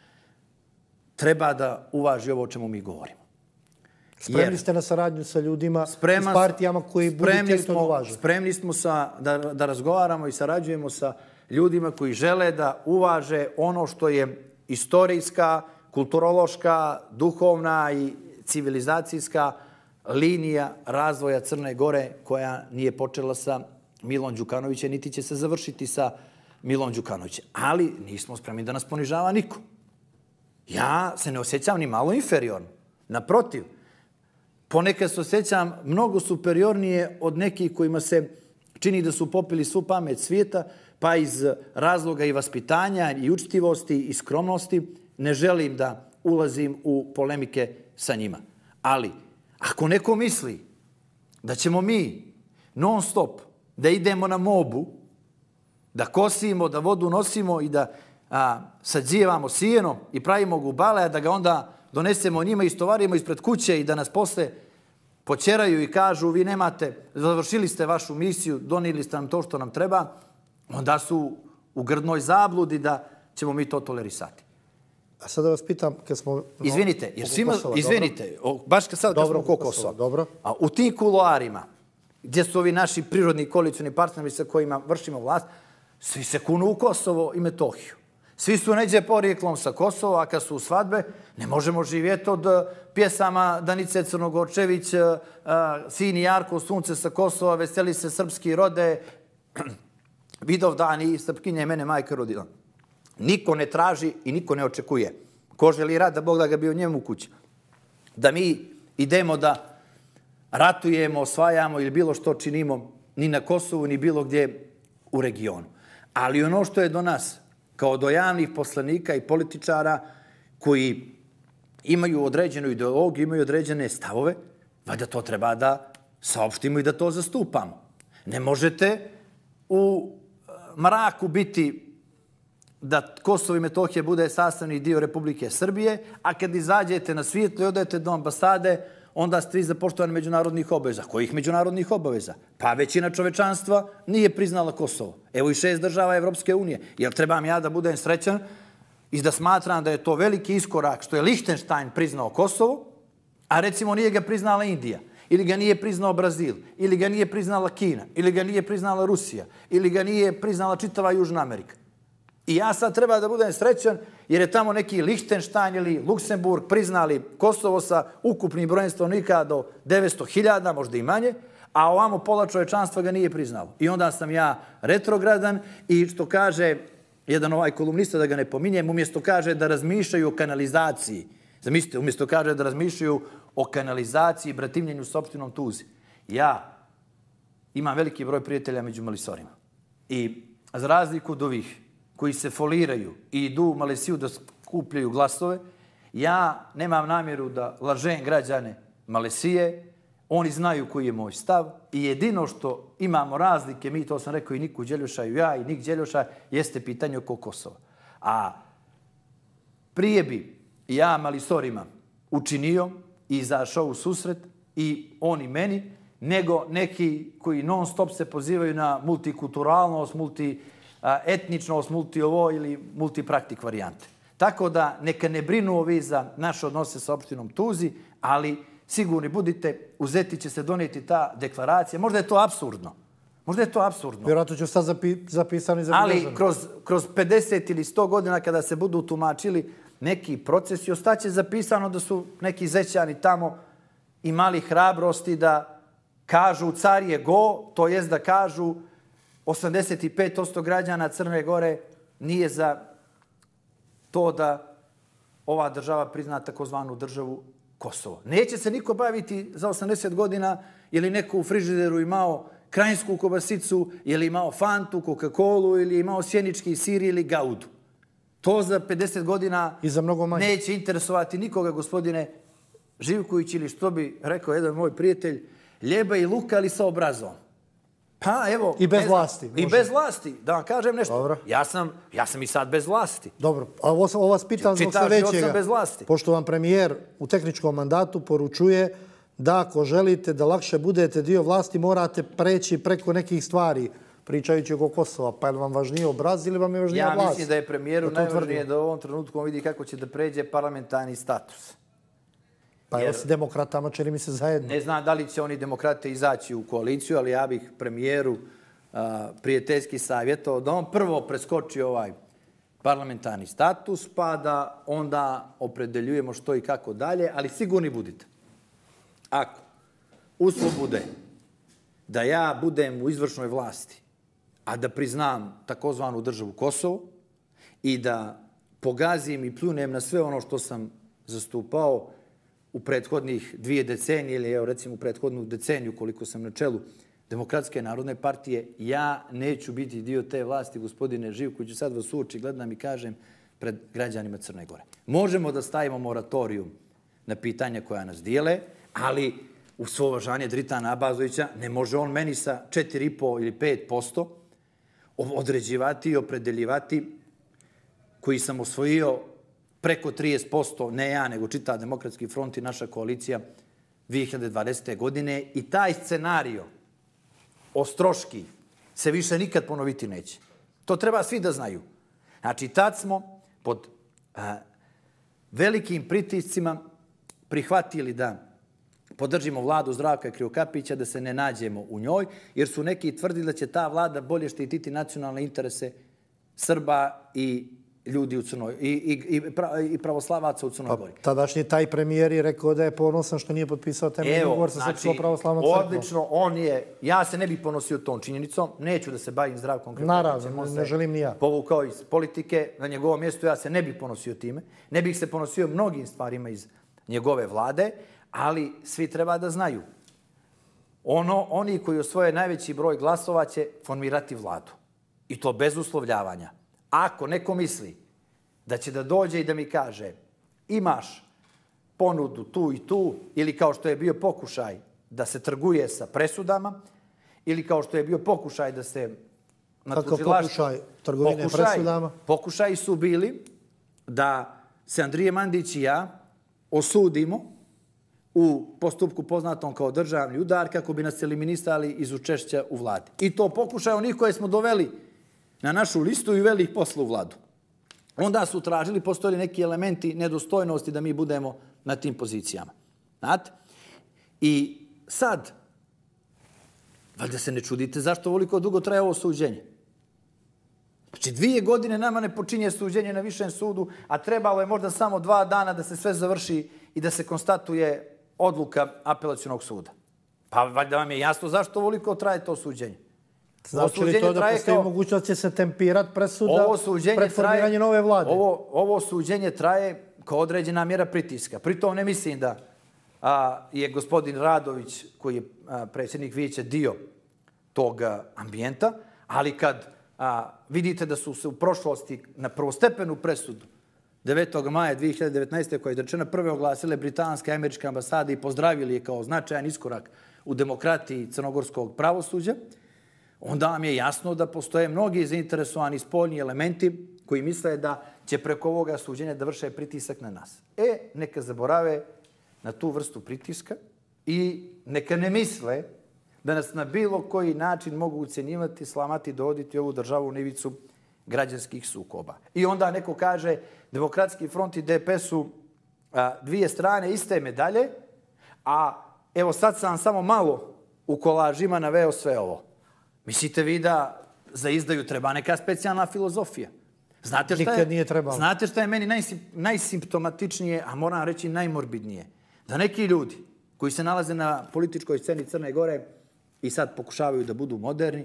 treba da uvaži ovo o čemu mi govorimo. Spremni ste na saradnju sa ljudima i s partijama koji budu htjeli to da uvaže? Spremni smo sa, da, da razgovaramo i sarađujemo sa ljudima koji žele da uvaže ono što je istorijska, kulturološka, duhovna i civilizacijska linija razvoja Crne Gore koja nije počela sa Milom Đukanovićem, niti će se završiti sa Milom Đukanovićem. Ali nismo spremni da nas ponižava niko. Ja se ne osjećam ni malo inferiorno. Naprotiv, ponekad se osjećam mnogo superiornije od nekih kojima se čini da su popili svu pamet svijeta, pa iz razloga i vaspitanja i učtivosti i skromnosti ne želim da ulazim u polemike sa njima. Ali, ako neko misli da ćemo mi non stop da idemo na mobu, da kosimo, da vodu nosimo i da a, sađijevamo sijeno i pravimo gubale, a da ga onda donesemo njima i stovarimo ispred kuće i da nas posle počeraju i kažu vi nemate, završili ste vašu misiju, donijeli ste nam to što nam treba, onda su u grdnoj zabludi da ćemo mi to tolerisati. A sada vas pitam, kad smo... Izvinite, jer svima, izvinite, baš kad sad kad smo oko Kosova. Dobro. A u tim kuloarima, gdje su ovi naši prirodni koalicioni partneri sa kojima vršimo vlast, svi se kunu u Kosovo i Metohiju. Svi su neđe porijeklom sa Kosova, a kad su u svadbe, ne možemo živjeti od pjesama Danice Crnogorčević, Sini Jarko, Sunce sa Kosova, Veseli se srpski rode, Vidovdan i Srpkinja je mene majka rodila. Niko ne traži i niko ne očekuje. Ko želi rad, da Bog da ga bio njemu u kući. Da mi idemo da ratujemo, osvajamo ili bilo što činimo ni na Kosovu, ni bilo gdje u regionu. Ali ono što je do nas, kao do javnih poslanika i političara koji imaju određenu ideologiju, imaju određene stavove, valjda to treba da saopštimo i da to zastupamo. Ne možete u mraku biti da Kosovo i Metohija bude sastavni dio Republike Srbije, a kad izađete na svijetlo i odete do ambasade, onda ste vi za poštovanje međunarodnih obaveza. Kojih međunarodnih obaveza? Pa većina čovečanstva nije priznala Kosovo. Evo i šest država Evropske unije. Jel trebam ja da budem srećan i da smatram da je to veliki iskorak što je Lichtenstein priznao Kosovo, a recimo nije ga priznala Indija, ili ga nije priznao Brazil, ili ga nije priznala Kina, ili ga nije priznala Rusija, ili ga nije priznala čitava Južna Amerika. I ja sad treba da budem srećan jer je tamo neki Lichtenstein ili Luksemburg priznali Kosovo sa ukupnim brojem stanovnika do devetsto hiljada, možda i manje, a ovamo pola čovečanstva ga nije priznalo. I onda sam ja retrogradan i što kaže jedan ovaj kolumnista, da ga ne pominjem, umjesto kaže da razmišljaju o kanalizaciji, zamislite, umjesto kaže da razmišljaju o kanalizaciji i bratimljenju s opštinom Tuzi. Ja imam veliki broj prijatelja među Malisorima. I za razliku od ovih koji se foliraju i idu u Malesiju da skupljaju glasove, ja nemam namjeru da lažem građane Malesije, oni znaju koji je moj stav i jedino što imamo razlike, mi to sam rekao i Niku Đeljošaju, ja i Nik Đeljoša, jeste pitanje oko Kosova. A prije bi ja Malisorima učinio i izašao u susret i oni meni, nego neki koji non stop se pozivaju na multikulturalnost, multi etničnost, multi ovo ili multipraktik varijante. Tako da neka ne brinu ovi za naše odnose sa opštinom Tuzi, ali sigurni budite, uzeti će se donijeti ta deklaracija. Možda je to apsurdno. Možda je to apsurdno. Vjerojatno će sad zapisani za Ali kroz, kroz pedeset ili sto godina kada se budu tumačili neki procesi, ostaće zapisano da su neki zećani tamo imali hrabrosti da kažu car je go, to jest da kažu osamdeset pet posto građana Crne Gore nije za to da ova država prizna takozvanu državu Kosovo. Neće se niko baviti za osamdeset godina ili neko u frižideru imao krajinsku kobasicu, ili imao Fantu, Coca-Colu, ili imao sjenički sir ili Gaudu. To za pedeset godina I za mnogo manje. Neće interesovati nikoga, gospodine Živković, ili što bi rekao jedan moj prijatelj, ljeba i luka, ali sa obrazom. Pa evo... I bez vlasti. I bez vlasti. Da vam kažem nešto. Dobro. Ja sam, ja sam i sad bez vlasti. Dobro. A ovo, ovo vas pitam zbog sljedećega. bez vlasti. Pošto vam premijer u tehničkom mandatu poručuje da ako želite da lakše budete dio vlasti, morate preći preko nekih stvari, pričajući oko Kosova. Pa je li vam važnije obraz ili vam je važnija vlast? Ja mislim da je premijeru najvažnije da u ovom trenutku on vidi kako će da pređe parlamentarni status. Pa evo s demokratama čini mi se zajedno. Ne znam da li će oni demokrate izaći u koaliciju, ali ja bih premijeru a, prijateljski savjetao da on prvo preskoči ovaj parlamentarni status, pa da onda opredeljujemo što i kako dalje, ali sigurni budite. Ako uslov bude da ja budem u izvršnoj vlasti, a da priznam takozvanu državu Kosovo i da pogazim i pljunem na sve ono što sam zastupao u prethodnih dvije decenije ili evo recimo u prethodnu deceniju koliko sam na čelu Demokratske narodne partije, ja neću biti dio te vlasti, gospodine Živkoviću, sad vas uoči gledam i kažem pred građanima Crne Gore. Možemo da stavimo moratorijum na pitanja koja nas dijele, ali u svo uvažanje Dritana Abazovića ne može on meni sa četiri i po ili pet posto određivati i opredeljivati koji sam osvojio preko trideset posto, ne ja, nego čita Demokratski front i naša koalicija, dvije hiljade dvadesete. godine i taj scenario ostroški se više nikad ponoviti neće. To treba svi da znaju. Znači, tad smo pod a, velikim pritiscima prihvatili da podržimo vladu Zdravka Krivokapića, da se ne nađemo u njoj, jer su neki tvrdili da će ta vlada bolje štititi nacionalne interese Srba i ljudi u Crnoj, i, i, i pravoslavaca u Crnoj Gori. Pa, tadašnji taj premijer je rekao da je ponosan što nije potpisao temeljni ugovor sa Srpskom pravoslavnom crkvom. Odlično, on je, ja se ne bih ponosio tom činjenicom, neću da se bavim Zdravkom Krivokapićem. Naravno, ne želim ni ja. Povukao iz politike, na njegovom mjestu ja se ne bih ponosio time, ne bih se ponosio mnogim stvarima iz njegove vlade, ali svi treba da znaju. Ono, oni koji osvoje najveći broj glasova će formirati vladu. I to bez uslovljavanja. Ako neko misli da će da dođe i da mi kaže imaš ponudu tu i tu, ili kao što je bio pokušaj da se trguje sa presudama, ili kao što je bio pokušaj da se na Kako pokušaj trgovine pokušaj, presudama? Pokušaji su bili da se Andrije Mandić i ja osudimo u postupku poznatom kao državni udar kako bi nas eliminisali iz učešća u vladi. I to pokušaj onih koje smo doveli na našu listu i uveli ih posle u vladu. Onda su tražili, postoji neki elementi nedostojnosti da mi budemo na tim pozicijama. Znate? I sad, valjda se ne čudite zašto ovoliko dugo traje ovo suđenje. Znači, dvije godine nama ne počinje suđenje na višem sudu, a trebalo je možda samo dva dana da se sve završi i da se konstatuje odluka apelacionog suda. Pa valjda vam je jasno zašto ovoliko traje to suđenje. Znači li to da postoji kao mogućnost će se tempirati presuda pred formiranje nove vlade? Ovo, ovo suđenje traje kao određena mjera pritiska. Pritom ne mislim da a, je gospodin Radović, koji je a, predsjednik vijeća, dio tog a, ambijenta, ali kad a, vidite da su se u prošlosti na prvostepenu presudu devetog maja dvije hiljade devetnaeste. koja je izrečena prve oglasile britanske i američke ambasade i pozdravili je kao značajan iskorak u demokratiji crnogorskog pravosuđa, onda vam je jasno da postoje mnogi zainteresovani spoljni elementi koji misle da će preko ovoga suđenja da vrše pritisak na nas. E, neka zaborave na tu vrstu pritiska i neka ne misle da nas na bilo koji način mogu ucenjivati, slamati, dovoditi ovu državu u ivicu građanskih sukoba. I onda neko kaže Demokratski front i D P su a, dvije strane iste medalje, a evo sad sam samo malo u kolažima naveo sve ovo. Mislite vi da za izdaju treba neka specijalna filozofija? Znate šta Nikad nije trebalo. Znate šta je meni najsim, najsimptomatičnije, a moram reći najmorbidnije? Da neki ljudi koji se nalaze na političkoj sceni Crne Gore i sad pokušavaju da budu moderni,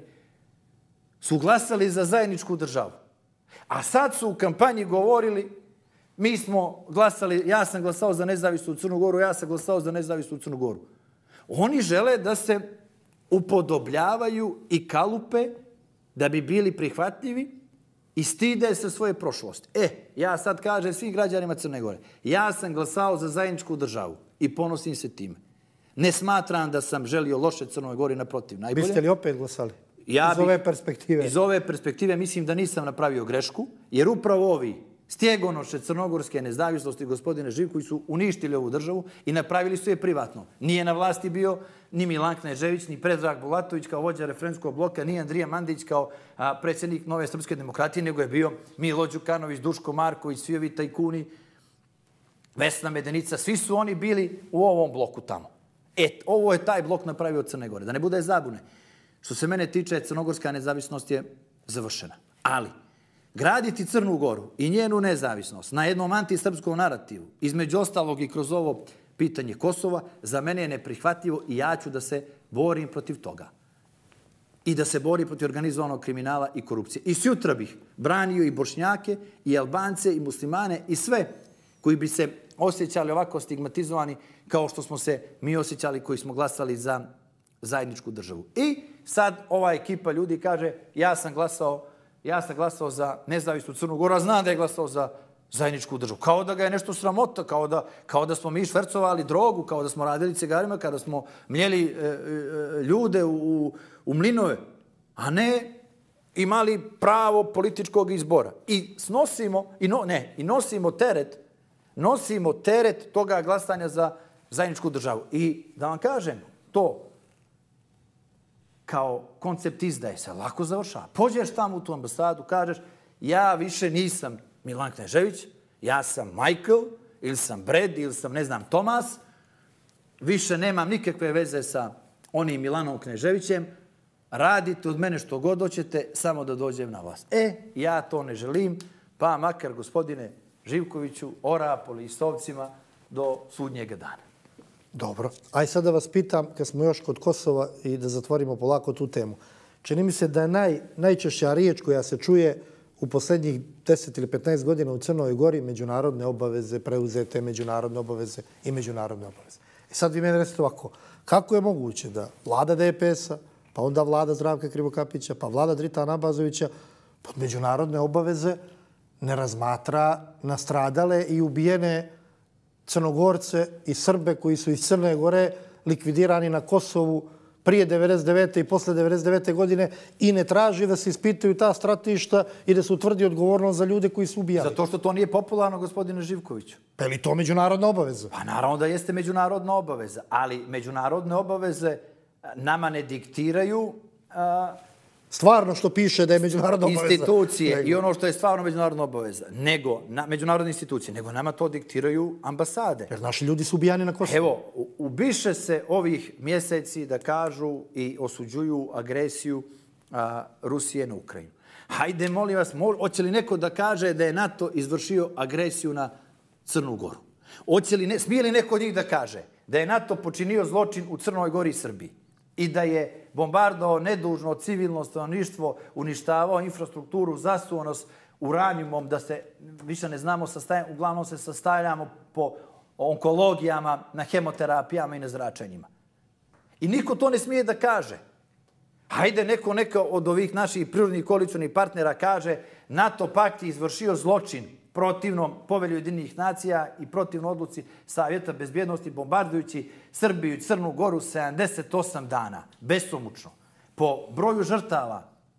su glasali za zajedničku državu. A sad su u kampanji govorili, mi smo glasali, ja sam glasao za nezavisnu Crnu Goru, ja sam glasao za nezavisnu Crnu Goru. Oni žele da se upodobljavaju i kalupe da bi bili prihvatljivi i stide se svoje prošlosti. E, ja sad kažem svim građanima Crne Gore, ja sam glasao za zajedničku državu i ponosim se time. Ne smatram da sam želio loše Crnoj Gori, naprotiv, najbolje. Biste li opet glasali? Ja iz ove perspektive? Iz ove perspektive mislim da nisam napravio grešku, jer upravo ovi stjegonoše crnogorske nezavisnosti gospodine Živković su uništili ovu državu i napravili su je privatno. Nije na vlasti bio ni Milan Knežević, ni Predrag Bulatović kao vođa referendumskog bloka, ni Andrija Mandić kao a, predsjednik Nove srpske demokratije, nego je bio Milo Đukanović, Duško Marković, svi ovi tajkuni, Vesna Medenica, svi su oni bili u ovom bloku tamo. E, ovo je taj blok napravio od Crne Gore. Da ne bude zabune. Što se mene tiče, crnogorska nezavisnost je završena. Ali, graditi Crnu Goru i njenu nezavisnost na jednom antisrpskom narativu, između ostalog i kroz ovo pitanje Kosova, za mene je neprihvatljivo i ja ću da se borim protiv toga. I da se bori protiv organizovanog kriminala i korupcije. I sutra bih branio i Bošnjake, i Albance, i muslimane, i sve koji bi se osjećali ovako stigmatizovani kao što smo se mi osjećali koji smo glasali za zajedničku državu. I sad ova ekipa ljudi kaže ja sam glasao Ja sam glasao za nezavisnu Crnu Goru, a znam da je glasao za zajedničku državu. Kao da ga je nešto sramota, kao da, kao da smo mi švercovali drogu, kao da smo radili cigarima, kada smo mljeli e, e, ljude u, u mlinove, a ne imali pravo političkog izbora. I snosimo, i no, ne, i nosimo teret, nosimo teret toga glasanja za zajedničku državu. I da vam kažem, to kao koncept izdaje se lako završava. Pođeš tamo u tu ambasadu, kažeš ja više nisam Milan Knežević, ja sam Michael, ili sam Brad, ili sam, ne znam, Tomas, više nemam nikakve veze sa onim Milanom Kneževićem, radite od mene što god hoćete, samo da dođem na vas. E, ja to ne želim, pa makar, gospodine Živkoviću, orapoli i stovcima do sudnjega dana. Dobro. Aj sad da vas pitam, kad smo još kod Kosova i da zatvorimo polako tu temu. Čini mi se da je naj, najčešća riječ koja se čuje u posljednjih deset ili petnaest godina u Crnoj Gori međunarodne obaveze, preuzete međunarodne obaveze i međunarodne obaveze. I sad vi meni recite ovako, kako je moguće da vlada D P S-a, pa onda vlada Zdravka Krivokapića, pa vlada Dritana Abazovića pod međunarodne obaveze ne razmatra nastradale i ubijene Crnogorce i Srbe koji su iz Crne Gore likvidirani na Kosovu prije devedeset devete i posle devedeset devete godine i ne traži da se ispitaju ta stratišta i da se utvrdi odgovornost za ljude koji su ubijali. Zato što to nije popularno, gospodine Živkoviću. Pa je li to međunarodna obaveza? Pa naravno da jeste međunarodna obaveza, ali međunarodne obaveze nama ne diktiraju a, stvarno što piše da je međunarodna obaveza. Institucije nego. I ono što je stvarno međunarodna obaveza, nego na, međunarodne institucije, nego nama to diktiraju ambasade. Jer naši ljudi su ubijani na Kosovu. Evo, ubiše se ovih mjeseci da kažu i osuđuju agresiju a, Rusije na Ukrajinu. Hajde, molim vas, mo, hoće li neko da kaže da je NATO izvršio agresiju na Crnu Goru? Hoće li ne, smije li neko od njih da kaže da je NATO počinio zločin u Crnoj Gori i Srbiji? I da je bombardovao nedužno civilno stanovništvo, uništavao infrastrukturu, zasuo nas uranijumom, da se više ne znamo, sastaje, uglavnom se sastavljamo po onkologijama, na hemoterapijama i na zračenjima. I niko to ne smije da kaže. Hajde neko, neko od ovih naših prirodnih koalicionih partnera kaže NATO pakt je izvršio zločin protivnom povelju Ujedinjenih nacija i protivno odluci Savjeta bezbjednosti, bombardujući Srbiju i Crnu Goru sedamdeset osam dana, besomučno. Po broju žrtava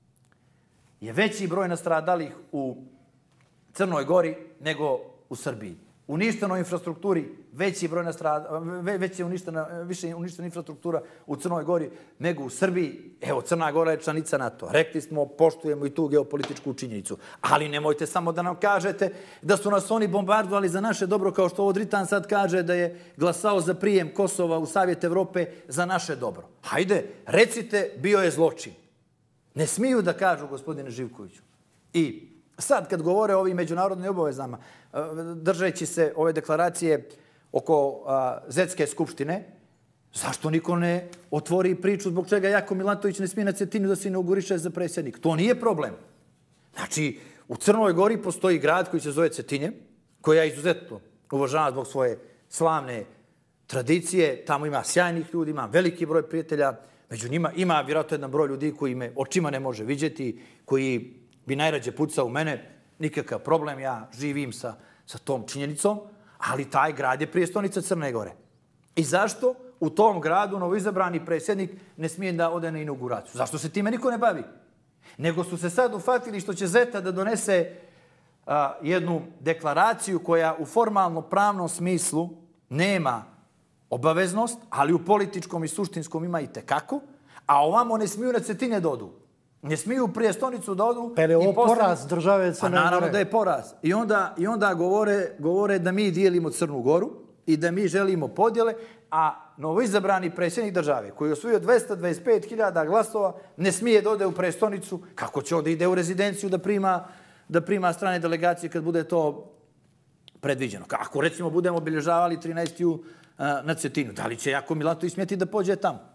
je veći broj nastradalih u Crnoj Gori nego u Srbiji. Uništenoj infrastrukturi veći broj nastrada, već je uništena, više je uništena infrastruktura u Crnoj Gori nego u Srbiji. Evo, Crna Gora je članica NATO. Rekli smo, poštujemo i tu geopolitičku činjenicu. Ali nemojte samo da nam kažete da su nas oni bombardovali za naše dobro, kao što ovo Dritan sad kaže da je glasao za prijem Kosova u Savjet Evrope za naše dobro. Hajde, recite, bio je zločin. Ne smiju da kažu, gospodine Živkoviću. I sad, kad govore o ovim međunarodnim obavezama, držeći se ove deklaracije oko a, Zetske skupštine, zašto niko ne otvori priču zbog čega Jako Milatović ne smije na Cetinju da se inauguriše za predsjednik? To nije problem. Znači, u Crnoj Gori postoji grad koji se zove Cetinje, koji ja izuzetno uvažavam zbog svoje slavne tradicije. Tamo ima sjajnih ljudi, ima veliki broj prijatelja. Među njima ima vjerojatno jedan broj ljudi koji me očima ne može vidjeti, koji bi najrađe pucao u mene. Nikakav problem, ja živim sa, sa tom činjenicom, ali taj grad je prijestonica Crne Gore. I zašto u tom gradu novoizabrani predsjednik ne smije da ode na inauguraciju? Zašto se time niko ne bavi? Nego su se sad ufatili što će Zeta da donese a, jednu deklaraciju koja u formalno pravnom smislu nema obaveznost, ali u političkom i suštinskom ima i tekako, a ovamo ne smiju na Cetinje da odu. Ne smiju u prijestolnicu da odu. Pa je ovo poraz države Crne Gore? A naravno da je poraz. I onda, i onda govore, govore da mi dijelimo Crnu Goru i da mi želimo podjele, a novoizabrani predsjednik države koji je osvojio dvesta dvadeset pet hiljada glasova ne smije da ode u prijestolnicu. Kako će onda ide u rezidenciju da prima, da prima strane delegacije kad bude to predviđeno? Kako recimo budemo obilježavali trinaesti jul na Cetinju? Da li će Jako Milatović smjeti da pođe tamo?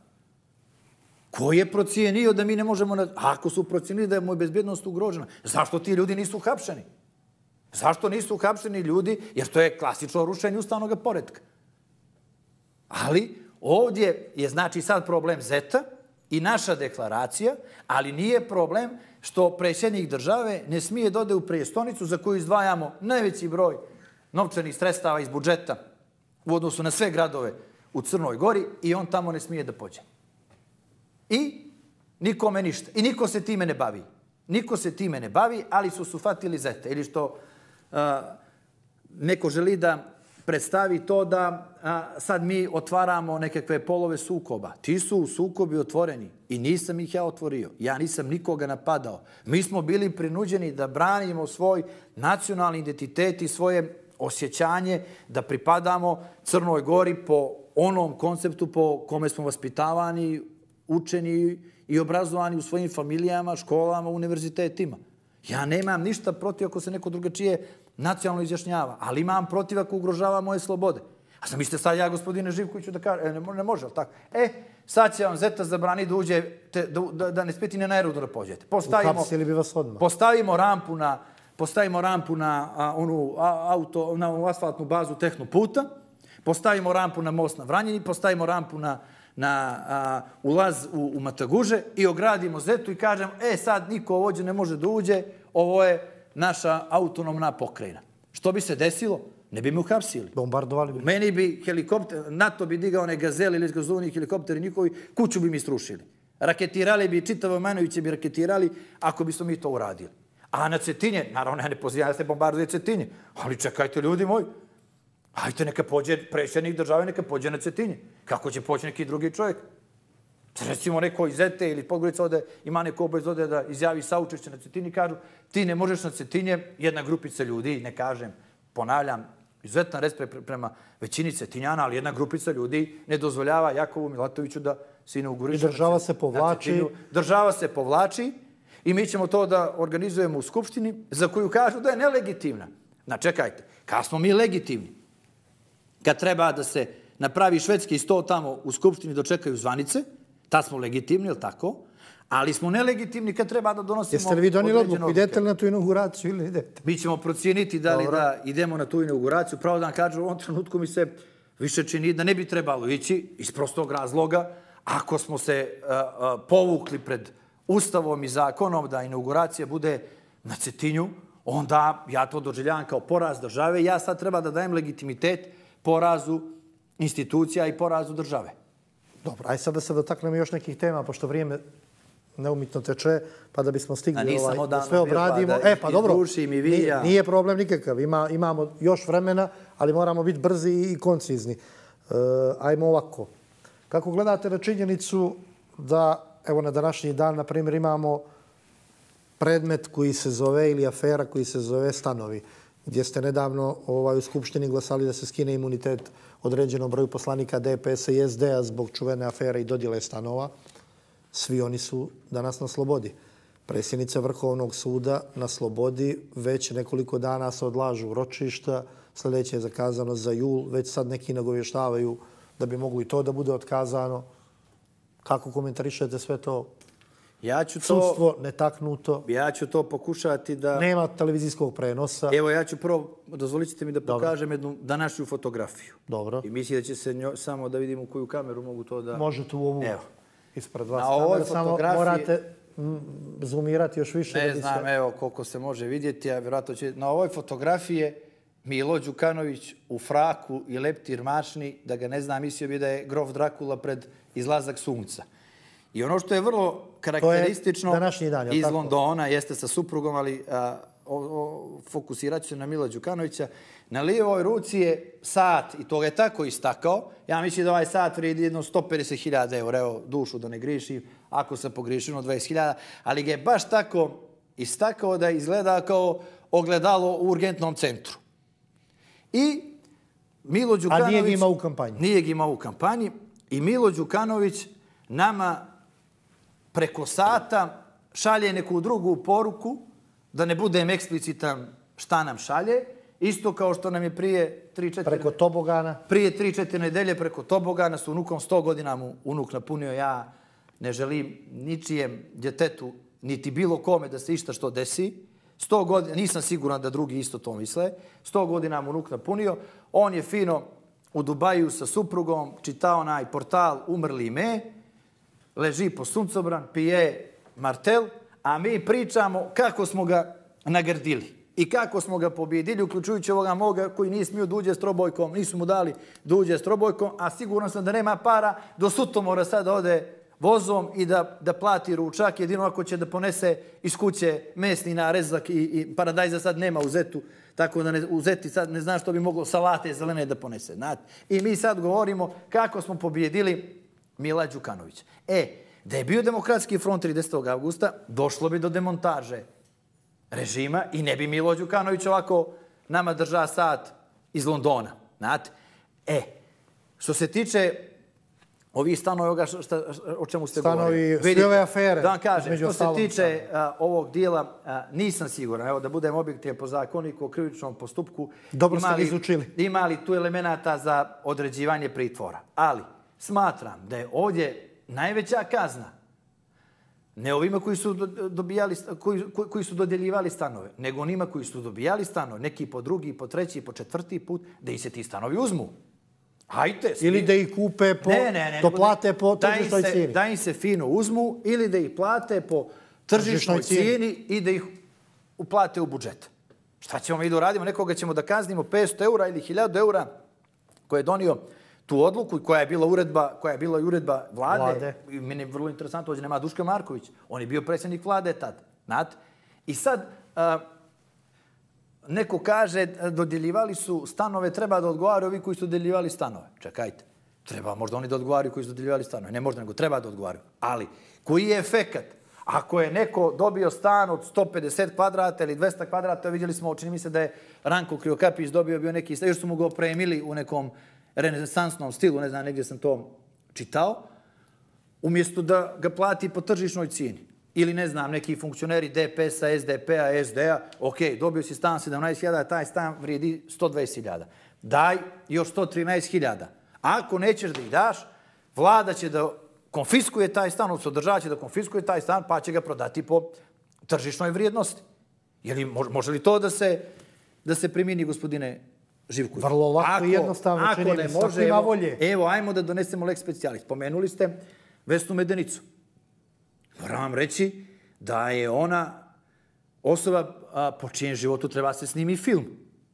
Ko je procijenio da mi ne možemo... Na... Ako su procijenili da je moj bezbjednost ugrožena, zašto ti ljudi nisu uhapšeni? Zašto nisu uhapšeni ljudi? Jer to je klasično rušenje ustavnog poretka. Ali ovdje je znači sad problem Zeta i naša deklaracija, ali nije problem što predsjednik države ne smije da ode u prijestolnicu za koju izdvajamo najveći broj novčanih sredstava iz budžeta u odnosu na sve gradove u Crnoj Gori i on tamo ne smije da pođe. I nikome ništa. I niko se time ne bavi. Niko se time ne bavi, ali su sufatili Zeta. Ili što uh, neko želi da predstavi to da a, sad mi otvaramo nekakve polove sukoba. Ti su sukobi otvoreni i nisam ih ja otvorio. Ja nisam nikoga napadao. Mi smo bili prinuđeni da branimo svoj nacionalni identitet i svoje osjećanje da pripadamo Crnoj Gori po onom konceptu po kome smo vaspitavani, učeni i obrazovani u svojim familijama, školama, univerzitetima. Ja nemam ništa protiv ako se neko drugačije nacionalno izjašnjava, ali imam protiv ako ugrožava moje slobode. A sam mislite sad ja, gospodine Živkoviću, da kažem, e, ne, ne može, ali tako? E, sad će vam zeta zabrani da uđete, da, da, da ne speti ni na aerodrom da pođete. Postavimo, Uhapsili bi vas odmah. Postavimo rampu na, postavimo rampu na a, onu a, auto, na onu asfaltnu bazu Tehnoputa, postavimo rampu na most na Vranjini, postavimo rampu na, na a, ulaz u, u Mataguže i ogradimo zetu i kažemo, e, sad niko ovdje ne može da uđe, ovo je naša autonomna pokrajina. Što bi se desilo? Ne bi me uhapsili. Bombardovali bi. Meni bi helikopter, NATO bi digao one gazeli ili gazovni helikopteri njihovi, kuću bi mi strušili. Raketirali bi, čitavo Manoviće bi raketirali ako bismo mi to uradili. A na Cetinje, naravno, ja ne pozivam da se bombarduje Cetinje, ali čekajte, ljudi moji, hajte neka pođe predsjednik države, neka pođe na Cetinje. Kako će poći neki drugi čovjek? Recimo neko iz E T E ili Podgorica ode, ima neko obavez ode da izjavi saučešće na Cetinje i kažu ti ne možeš na Cetinje, jedna grupica ljudi, ne kažem, ponavljam, izuzetan respekt prema većini Cetinjana, ali jedna grupica ljudi ne dozvoljava Jakovu Milatoviću da se inauguriše. I država se povlači. Država se povlači i mi ćemo to da organizujemo u Skupštini, za koju kažu da je nelegitimna. Na, čekajte, kad smo mi legitimni? Kad treba da se napravi švedski sto tamo u Skupštini dočekaju zvanice, tad smo legitimni, ili tako? Ali smo nelegitimni kad treba da donosimo... Jeste li vi donijeli odluku? Idete li na tu inauguraciju ili idete? Mi ćemo procijeniti da li da idemo na tu inauguraciju. Pravo da vam kažem, u ovom trenutku mi se više čini da ne bi trebalo ići iz prostog razloga. Ako smo se uh, uh, povukli pred Ustavom i zakonom da inauguracija bude na Cetinju, onda ja to doživljavam kao poraz države. Ja sad treba da dajem legitimitet porazu institucija i porazu države. Dobro, aj sad da se dotaknemo još nekih tema, pošto vrijeme neumitno teče, pa da bismo stigli ovaj, da sve obradimo. Pa e, pa dobro, mi vi, ja. nije, nije problem nikakav. Ima, imamo još vremena, ali moramo biti brzi i koncizni. E, ajmo ovako. Kako gledate na činjenicu da, evo na današnji dan, na primjer, imamo predmet koji se zove, ili afera koji se zove stanovi, gdje ste nedavno ovaj, u Skupštini glasali da se skine imunitet određenom broju poslanika D P S i S D A zbog čuvene afere i dodjele stanova. Svi oni su danas na slobodi. Predsjednica Vrhovnog suda na slobodi, već nekoliko dana se odlažu ročišta, sljedeće je zakazano za jul, već sad neki nagovještavaju da bi moglo i to da bude otkazano. Kako komentarišete sve to? Ja ću to, sudstvo netaknuto. Ja ću to pokušati da... Nema televizijskog prenosa. Evo, ja ću prvo, dozvolite mi da pokažem Dobro. jednu današnju fotografiju. Dobro. I mislim da će se njo, samo da vidim u koju kameru mogu to da... Možete u ovu. Evo. Ispred vas. Na ovoj fotografiji... Samo morate zoomirati još više. Ne znam, se... evo, koliko se može vidjeti, a vjerojatno će... Na ovoj fotografiji je Milo Đukanović u fraku i leptir mašni, da ga ne znam, mislio bi da je grof Drakula pred izlazak sunca. I ono što je vrlo karakteristično dan, iz tako? Londona, jeste sa suprugom, ali a, o, o, fokusirat ću se na Mila Đukanovića. Na lijevoj ruci je sat, i to ga je tako istakao. Ja mislim da ovaj sat vrijedi jedno sto pedeset hiljada eura, evo, dušu da ne grišim, ako sam pogrišeno dvadeset hiljada, ali ga je baš tako istakao da izgleda kao ogledalo u urgentnom centru. I Milo Đukanović... A nije ga imao u kampanji. Nije ga imao u kampanji. I Milo Đukanović nama preko sata šalje neku drugu poruku, da ne budem eksplicitan šta nam šalje, isto kao što nam je prije tri četiri... Preko tobogana. Prije tri četiri nedelje preko tobogana s unukom, sto godina mu unuk napunio. Ja ne želim ničijem djetetu, niti bilo kome da se išta što desi. sto godina, nisam siguran da drugi isto to misle. sto godina mu unuk napunio. On je fino u Dubaju sa suprugom čitao onaj portal Umrli me, leži po suncobran, pije martel, a mi pričamo kako smo ga nagrdili i kako smo ga pobjedili, uključujući ovoga moga koji nije smio da uđe s trobojkom, nisu mu dali da uđe s trobojkom, a siguran sam da nema para, do Sutomora sad ode vozom i da, da plati ručak, jedino ako će da ponese iz kuće mesni narezak i, i paradajza sad nema u Zetu, tako da ne, u Zeti sad ne zna što bi moglo salate zelene da ponese. Znate? I mi sad govorimo kako smo pobjedili Mila Đukanovića. E, da je bio Demokratski front tridesetog avgusta, došlo bi do demontaže režima i ne bi Milo Đukanović ovako nama držao sat iz Londona. Znate? E, što se tiče ovih stanova, šta, o čemu ste stanovi, govorili. Stanovi, sve ove afere. Da vam kažem, što se tiče a, ovog dijela, a, nisam siguran. Evo, da budem objektivan po zakoniku o krivičnom postupku. Dobro ste izučili. Ima li tu elemenata za određivanje pritvora? Ali, smatram da je ovdje najveća kazna ne ovima koji su, dobijali, koji, koji su dodjeljivali stanove, nego onima koji su dobijali stanove, neki po drugi, po treći, po četvrti put, da ih se ti stanovi uzmu. Hajte. Ili da ih kupe, po, ne, ne, ne, to plate po tržišnoj cijeni. Da im se fino uzmu ili da ih plate po tržišnoj cijeni i da ih uplate u budžet. Šta ćemo mi da uradimo? Nekoga ćemo da kaznimo petsto eura ili hiljadu eura koje je donio tu odluku koja je bila uredba, koja je bila i uredba vlade. vlade. I meni je vrlo interesantno, ovdje nema Duška Marković. On je bio predsjednik vlade tad. Znate? I sad a, neko kaže dodjeljivali su stanove, treba da odgovaraju ovi koji su dodjeljivali stanove. Čekajte. Treba možda oni da odgovaraju koji su dodjeljivali stanove. Ne možda, nego treba da odgovaraju. Ali koji je efekat? Ako je neko dobio stan od sto pedeset kvadrata ili dvesta kvadrata, vidjeli smo, čini mi se da je Ranko Krivokapić dobio bio neki stan, još su mu ga opremili u nekom renesansnom stilu, ne znam, negdje sam to čitao, umjesto da ga plati po tržišnoj cijeni. Ili, ne znam, neki funkcioneri D P S-a, S D P-a, S D-a, ok, dobio si stan sedamnaest hiljada, taj stan vrijedi sto dvadeset hiljada. Daj još sto trinaest hiljada. Ako nećeš da ih daš, vlada će da konfiskuje taj stan, odnosno država će da konfiskuje taj stan, pa će ga prodati po tržišnoj vrijednosti. Jeli, može li to da se, da se primini, gospodine Živković? Vrlo lako i jednostavno, ako čini ne mi, može, ima evo, volje. Evo, ajmo da donesemo lex specialis. Pomenuli ste Vesnu Medenicu. Moram vam reći da je ona osoba a, po čijem životu treba se snimi film.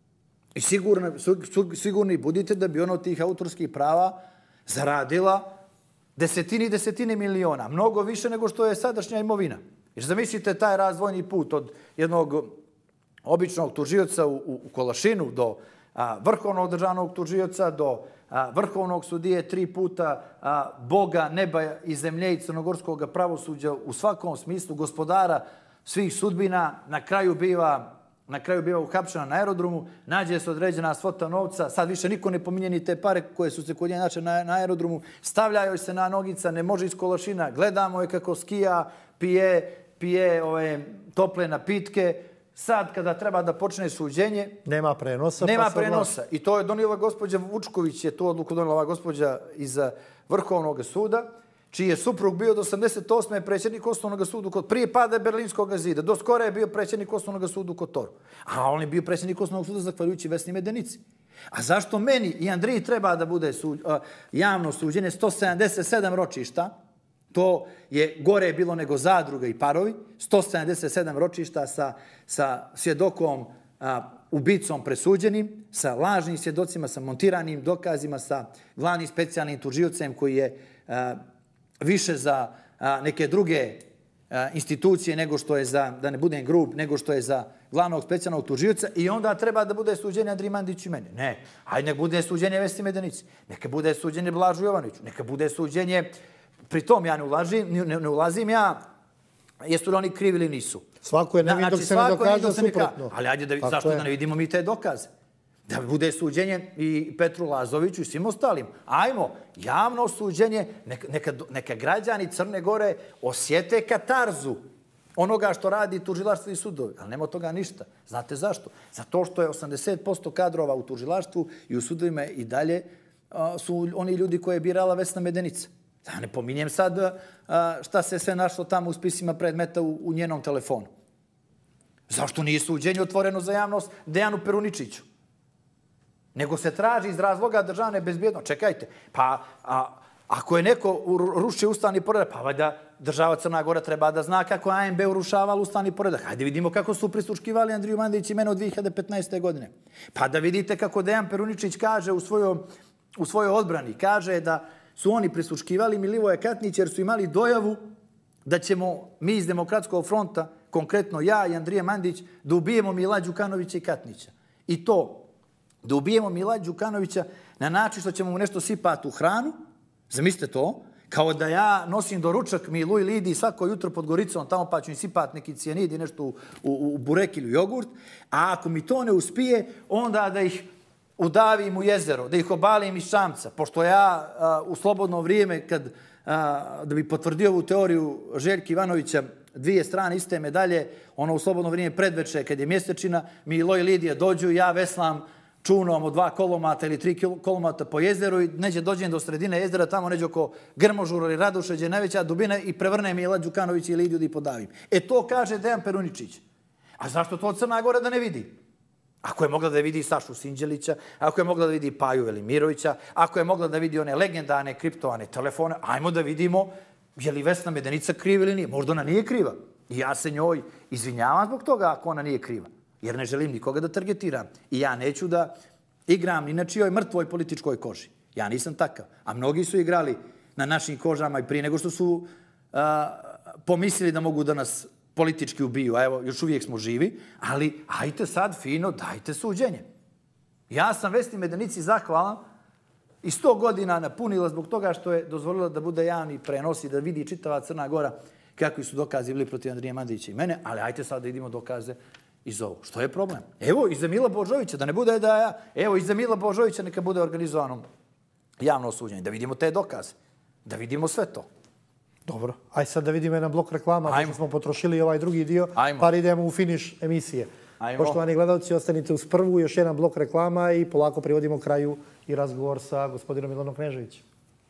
I sigurno, sigurni budite da bi ona od tih autorskih prava zaradila desetini i desetine miliona. Mnogo više nego što je sadašnja imovina. Jer zamislite taj razvojni put od jednog običnog tužioca u, u, u Kolašinu do a, vrhovnog državnog tužioca, do a, vrhovnog sudije tri puta, a, Boga, neba i zemlje i crnogorskog pravosuđa u svakom smislu, gospodara svih sudbina, na kraju biva na kraju biva uhapšena na aerodromu, nađe se određena svota novca, sad više niko ne pominje ni te pare koje su se kod nje naše na, na aerodromu, stavljaju se na nogica, ne može iz Kolašina, gledamo je kako skija, pije, pije ove tople napitke. Sad, kada treba da počne suđenje... Nema prenosa. Nema pa prenosa. I to je donijela gospođa Vučković, je tu odluku donijela ova gospođa iz Vrhovnog suda, čiji je suprug bio do osamdeset osme predsjednik Osnovnog suda kod prije pada Berlinskog zida. Do skora je bio predsjednik Osnovnog suda u Kotoru. A on je bio predsjednik Osnovnog suda zahvaljujući Vesni Medenici. A zašto meni i Andriji treba da bude suđ, uh, javno suđenje sto sedamdeset sedam ročišta? To je gore bilo nego zadruga i parovi. sto sedamdeset sedam ročišta sa, sa svjedokom, a, ubicom presuđenim, sa lažnim svjedocima, sa montiranim dokazima, sa glavnim specijalnim tužiocem koji je a, više za a, neke druge a, institucije nego što je za, da ne budem grub, nego što je za glavnog specijalnog tužioca i onda treba da bude suđenje Andriji Mandiću i meni. Ne, hajde nek bude suđenje Vesni Medenici, neka bude suđenje Blažu Jovanoviću, neka bude suđenje. Pri tom ja ne ulazim, ne, ne ulazim ja, jesu li oni krivi ili nisu. Svako je nevin dok znači, se ne dokaže suprotno. Ali ajde, da, zašto je. Da ne vidimo mi te dokaze? Da bude suđenje i Petru Lazoviću i svim ostalim. Ajmo, javno suđenje, neka, neka, neka građani Crne Gore osjete katarzu onoga što radi tužilaštvo i sudovi. Ali nema od toga ništa. Znate zašto? Zato što je osamdeset posto kadrova u tužilaštvu i u sudovima i dalje a, su oni ljudi koje je birala Vesna Medenica. Da ne pominjem sad a, šta se sve našlo tamo u spisima predmeta u, u njenom telefonu. Zašto nije suđenje otvoreno za javnost Dejanu Peruničiću? Nego se traži iz razloga državne bezbjednosti. Čekajte, pa a, ako je neko rušio ustavni poredak, pa valjda država Crna Gora treba da zna kako A M B urušavala ustavni poredak. Hajde vidimo kako su prisluškivali Andriju Mandić i mene od dvije hiljade petnaeste. godine. Pa da vidite kako Dejan Peruničić kaže u svojoj, u svojoj odbrani, kaže da su oni prisluškivali Milivoja Katnića jer su imali dojavu da ćemo mi iz Demokratskog fronta, konkretno ja i Andrija Mandić, da ubijemo Mila Đukanovića i Katnića. I to, da ubijemo Mila Đukanovića na način što ćemo mu nešto sipati u hranu, zamislite to, kao da ja nosim doručak Milu i Lidiji svako jutro pod Goricom, tamo pa ću im sipati neki cijanid i nešto u, u, u burek ili jogurt, a ako mi to ne uspije, onda da ih udavim u jezero, da ih obalim iz čamca, pošto ja a, u slobodno vrijeme, kad, a, da bi potvrdio ovu teoriju Željka Ivanovića, dvije strane iste medalje, ono u slobodno vrijeme predveče, kad je mjesečina, Milo i Lidija dođu, ja veslam čunom od dva kolomata ili tri kolomata po jezeru i neđe dođem do sredine jezera, tamo neđe oko Grmožura ili Radoša, gdje je najveća dubina i prevrne Mila Đukanovića i Lidiju da ih podavim. E to kaže Dejan Peruničić. A zašto to Crna Gora da ne vidi? Ako je mogla da vidi Sašu Sinđelića, ako je mogla da vidi Paju Velimirovića, ako je mogla da vidi one legendarne kriptovane telefone, ajmo da vidimo je li Vesna Medenica kriva ili nije. Možda ona nije kriva. I ja se njoj izvinjavam zbog toga ako ona nije kriva. Jer ne želim nikoga da targetiram. I ja neću da igram ni na čijoj mrtvoj političkoj koži. Ja nisam takav. A mnogi su igrali na našim kožama i prije nego što su a, pomislili da mogu da nas politički ubiju. A evo, još uvijek smo živi. Ali ajte sad fino, dajte suđenje. Ja sam Vesni Medenici zahvalan i sto godina napunila zbog toga što je dozvolila da bude javni prenos i da vidi čitava Crna Gora kakvi su dokazi bili protiv Andrije Mandića i mene. Ali ajte sad da idemo dokaze iz ovog. Što je problem? Evo, iza Mila Božovića, da ne bude da ja... Evo, iza Mila Božovića neka bude organizovano javno osuđenje. Da vidimo te dokaze. Da vidimo sve to. Dobro. Aj sad da vidimo jedan blok reklama. Ajmo. Smo potrošili ovaj drugi dio, Ajmo. pa idemo u finiš emisije. Ajmo. Poštovani gledalci, ostanite uz prvu, još jedan blok reklama i polako privodimo kraju i razgovor sa gospodinom Milanom Kneževićem.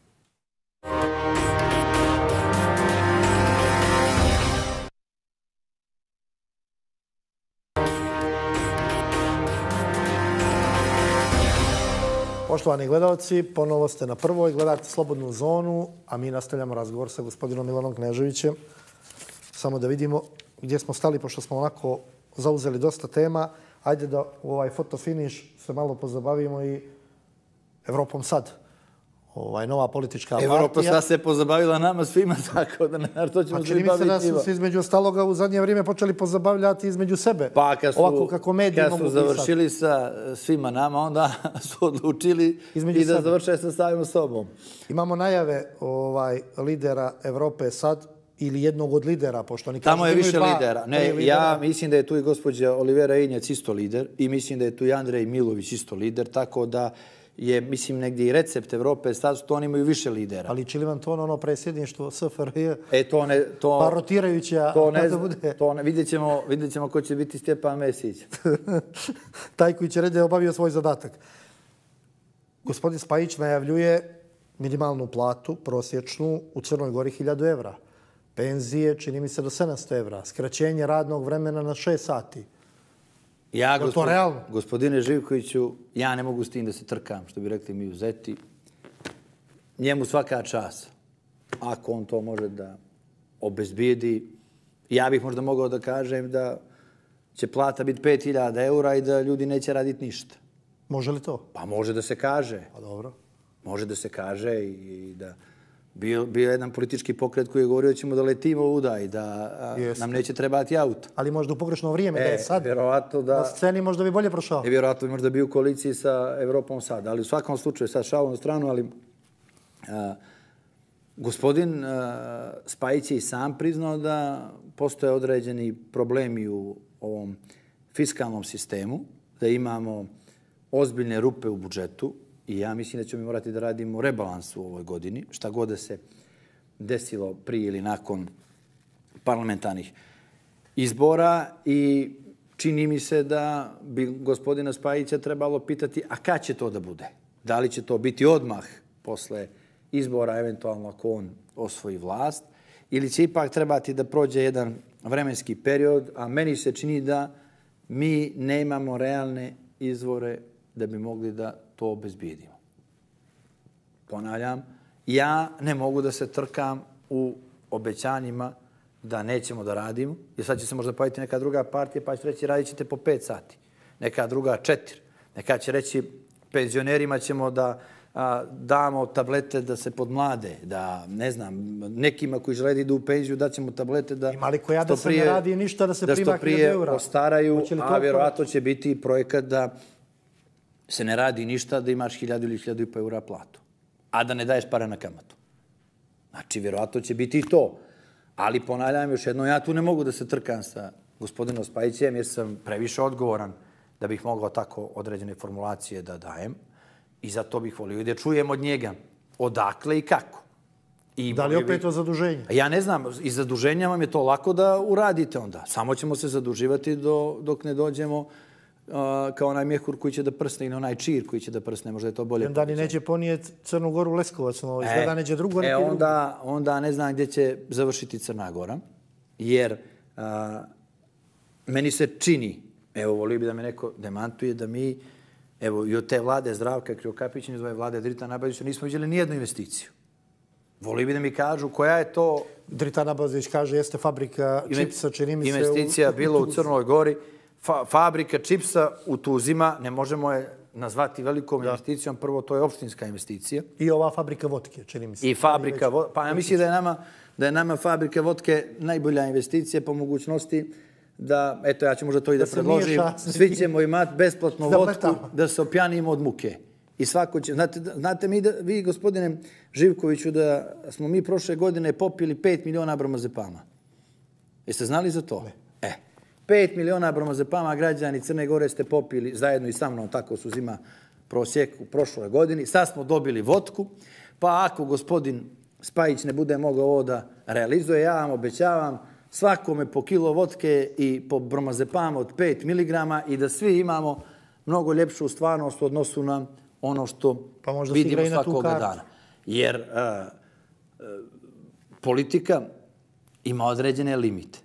Poštovani gledalci, ponovo ste na prvoj, gledate Slobodnu zonu, a mi nastavljamo razgovor sa gospodinom Milanom Kneževićem. Samo da vidimo gdje smo stali, pošto smo onako zauzeli dosta tema. Ajde da u ovaj fotofiniš se malo pozabavimo i Evropom sad. Ovaj, nova politička partija. Evropa sad se pozabavila nama svima, tako da ne znaš što ćemo se baviti. A čini mi se da su se između ostaloga u zadnje vrijeme počeli pozabavljati između sebe. Pa kad su, ovako kako mediji kad mogu su završili sa svima nama, onda su odlučili između i da sebe završe sa samim sobom. Imamo najave ovaj, lidera Evrope sad, ili jednog od lidera, pošto oni kažu... Tamo je više dva, lidera. Ne, lidera. Ja mislim da je tu i gospođa Olivera Injac isto lider i mislim da je tu i Andrej Milović isto lider, tako da je, mislim, negdje i recept Evrope, sad to oni imaju više lidera. Ali će li vam to ono predsjedništvo S F R J, e, to ne, to, pa rotirajući, a to ne, da bude... To ne, vidjet ćemo, vidjet ćemo ko će biti Stjepan Mesić. Taj koji će reći da je obavio svoj zadatak. Gospodin Spajić najavljuje minimalnu platu, prosječnu, u Crnoj Gori hiljadu evra. Penzije, čini mi se, do sedamsto evra. Skraćenje radnog vremena na šest sati. Ja, je to realno? Gospodine Živkoviću, ja ne mogu s tim da se trkam, što bi rekli mi u Zeti. Njemu svaka čast. Ako on to može da obezbijedi, ja bih možda mogao da kažem da će plata biti pet hiljada eura i da ljudi neće raditi ništa. Može li to? Pa može da se kaže. Pa dobro. Može da se kaže i da... Bio, bio jedan politički pokret koji je govorio da ćemo da letimo u udaj, da a, nam neće trebati auto. Ali možda u pogrešno vrijeme, e, da je sad vjerovatno da, na sceni možda bi bolje prošao. E, vjerovatno bi možda bio u koaliciji sa Evropom sad. Ali u svakom slučaju, sad šalu na stranu, ali a, gospodin a, Spajić je i sam priznao da postoje određeni problemi u ovom fiskalnom sistemu, da imamo ozbiljne rupe u budžetu. I ja mislim da ćemo morati da radimo rebalans u ovoj godini, šta god da se desilo prije ili nakon parlamentarnih izbora. I čini mi se da bi gospodina Spajića trebalo pitati, a kad će to da bude? Da li će to biti odmah posle izbora, eventualno ako on osvoji vlast, ili će ipak trebati da prođe jedan vremenski period, a meni se čini da mi nemamo realne izvore da bi mogli da to obezbijedimo. Ponavljam, ja ne mogu da se trkam u obećanjima da nećemo da radimo, jer sad će se možda pojaviti neka druga partija, pa će reći radit ćete po pet sati, neka druga četiri, neka će reći penzionerima ćemo da a, damo tablete da se podmlade, da, ne znam, nekima koji žele da idu u penziju, da ćemo tablete da Imali koja da se ne radi ništa da se da prima što prije eura. ostaraju, a vjerovatno će biti projekat da se ne radi ništa, da imaš hiljadu ili hiljadu i po eura platu, a da ne daješ para na kamatu. Znači, vjerovatno će biti i to. Ali ponavljam još jedno, ja tu ne mogu da se trkam sa gospodinom Spajićem jer sam previše odgovoran da bih mogao tako određene formulacije da dajem i zato bih volio da čujem od njega odakle i kako. I da li opet o zaduženju? Ja ne znam, i zaduženja vam je to lako da uradite onda. Samo ćemo se zaduživati do, dok ne dođemo uh, kao onaj mjehur koji će da prsne i onaj čir koji će da prsne. Možda je to bolje. Da ni neće ponijeti Crnu Goru Leskovac, no izgleda neće drugo. E, onda, onda ne znam gdje će završiti Crna Gora, jer uh, meni se čini, evo, volio bi da me neko demantuje, da mi, evo, i od te vlade Zdravka Krivokapića, iz ove vlade Drita Nabazića, nismo vidjeli nijednu investiciju. Volio bi da mi kažu koja je to... Drita Nabazić kaže, jeste fabrika čipsa, čini mi se... Investicija bila u Crnoj Gori, fa, fabrika čipsa u Tuzima, ne možemo je nazvati velikom da. investicijom, prvo to je opštinska investicija. I ova fabrika vodke, čini mi se. I fabrika vodke, pa ja mislim da je nama, da je nama fabrika vodke najbolja investicija po mogućnosti da, eto, ja ću možda to i da, da predložim, svi ćemo imati besplatnu da vodku, da se opjanimo od muke. I svako će, znate, znate mi da, vi, gospodine Živkoviću, da smo mi prošle godine popili pet miliona bromazepama. Jeste znali za to? Ne. E, pet miliona bromazepama građani Crne Gore ste popili zajedno i sa mnom, tako su zima prosjek u prošloj godini. Sad smo dobili vodku, pa ako gospodin Spajić ne bude mogao ovo da realizuje, ja vam obećavam svakome po kilo vodke i po bromazepama od pet miligrama i da svi imamo mnogo ljepšu stvarnost u odnosu na ono što pa vidimo svakoga dana. Jer uh, uh, politika ima određene limite.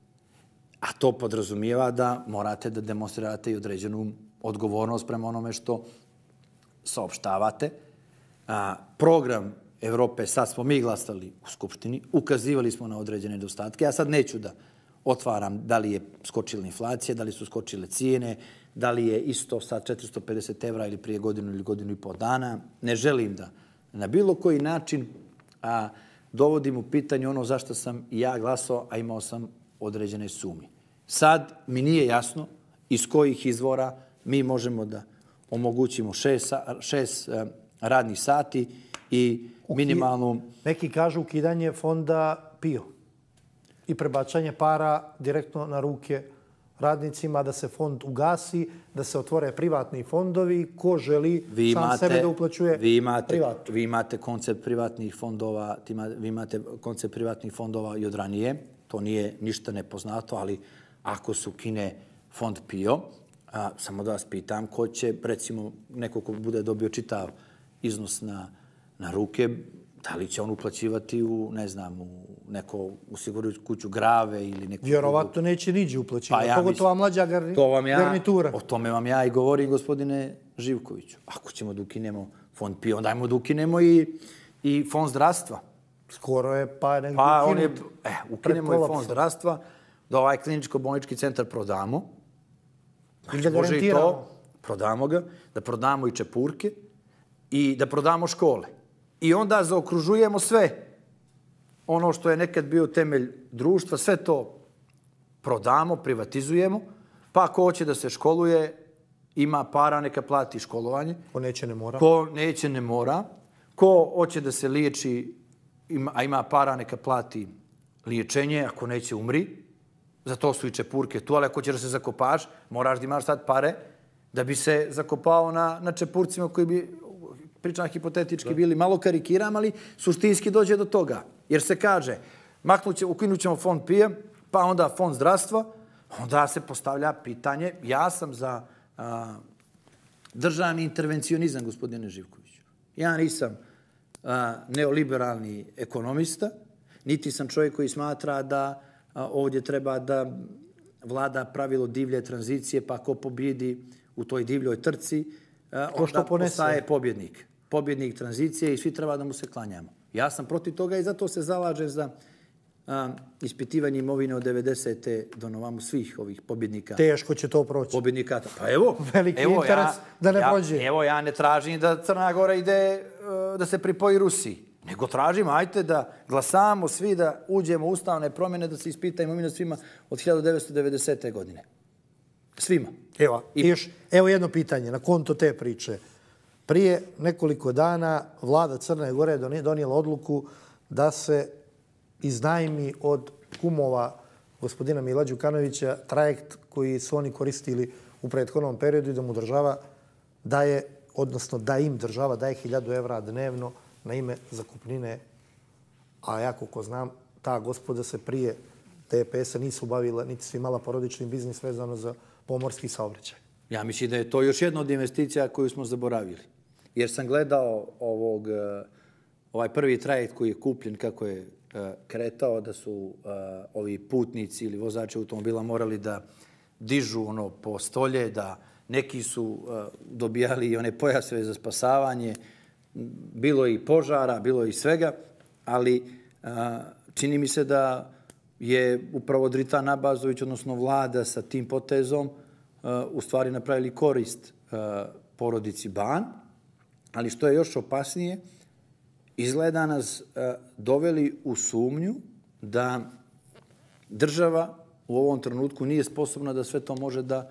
A to podrazumijeva da morate da demonstrirate i određenu odgovornost prema onome što saopštavate. Uh, program Evrope, sad smo mi glasali u Skupštini, ukazivali smo na određene nedostatke. Ja sad neću da otvaram da li je skočila inflacija, da li su skočile cijene, da li je isto sad četiristo pedeset evra ili prije godinu ili godinu i pol dana. Ne želim da na bilo koji način a, dovodim u pitanje ono zašto sam i ja glasao, a imao sam određene sumnje. Sad mi nije jasno iz kojih izvora mi možemo da omogućimo šest, šest a, radnih sati i minimalnu... Neki kažu ukidanje fonda P I O i prebačanje para direktno na ruke radnicima, da se fond ugasi, da se otvore privatni fondovi. Ko želi vi sam imate, sebe da uplaćuje vi imate, privatno? Vi imate koncept privatnih fondova, vi imate koncept privatnih fondova i od ranije. To nije ništa nepoznato, ali ako se ukine fond P I O, a, samo da vas pitam, ko će, recimo, neko ko bude dobio čitav iznos na, na ruke, da li će on uplaćivati u, ne znam, u neko osigurajuću kuću Grave ili neku... Vjerovatno neće niđe uplaćivati. Pa ja pogotovo misli, mlađa garni, to vam ja, garnitura. O tome vam ja i govorim, gospodine Živkoviću. Ako ćemo da ukinemo fond P I O, onda ajmo da ukinemo i, i fond zdravstva. Skoro je pa negdje pa ukinut. On je, eh, ukinemo i fond zdravstva, da ovaj kliničko-bolnički centar prodamo. Znači, može i to, prodamo ga, da prodamo i čepurke i da prodamo škole. I onda zaokružujemo sve ono što je nekad bio temelj društva, sve to prodamo, privatizujemo, pa ko hoće da se školuje, ima para, neka plati školovanje. Ko neće, ne mora. Ko neće, ne mora. Ko hoće da se liječi, a ima para, neka plati liječenje, ako neće, umri. Za to su i čepurke tu, ali ako ćeš da se zakopaš, moraš da imaš sad pare da bi se zakopao na, na čepurcima koji bi, pričam hipotetički, bili malo karikiram, ali suštinski dođe do toga. Jer se kaže, maknuće, ukinut ćemo fond P I O, pa onda fond zdravstva, onda se postavlja pitanje, ja sam za a, državni intervencionizam, gospodine Živkoviću. Ja nisam a, neoliberalni ekonomista, niti sam čovjek koji smatra da a, ovdje treba da vlada pravilo divlje tranzicije, pa ko pobjedi u toj divljoj trci, a, onda postaje pobjednik. Pobjednik tranzicije i svi treba da mu se klanjamo. Ja sam protiv toga i zato se zalažem za a, ispitivanje imovine od devedesete do novamo svih ovih pobjednika. Teško će to proći. Pobjednika. Pa evo, veliki evo, interes ja, da ne ja, prođe. Evo, ja ne tražim da Crna Gora ide da se pripoji Rusiji. Nego tražimo, ajte da glasamo svi, da uđemo u ustavne promjene, da se ispita imovina svima od hiljadu devetsto devedesete. godine. Svima. Evo, I... još, evo jedno pitanje na konto te priče. Prije nekoliko dana vlada Crne Gore je donijela odluku da se iznajmi od kumova gospodina Mila Đukanovića trajekt koji su oni koristili u prethodnom periodu i da mu država daje, odnosno da im država daje hiljadu evra dnevno na ime zakupnine. A ja koliko znam, ta gospoda se prije T P S-a nisu bavila, niti su imala porodični biznis vezano za pomorski saobraćaj. Ja mislim da je to još jedna od investicija koju smo zaboravili. Jer sam gledao ovog, ovaj prvi trajekt koji je kupljen, kako je kretao, da su ovi putnici ili vozači automobila morali da dižu ono po stolje, da neki su dobijali i one pojaseve za spasavanje. Bilo je i požara, bilo je i svega, ali čini mi se da je upravo Dritan Abazović, odnosno vlada sa tim potezom, u stvari napravili korist porodici Ban, ali što je još opasnije, izgleda nas doveli u sumnju da država u ovom trenutku nije sposobna da sve to može da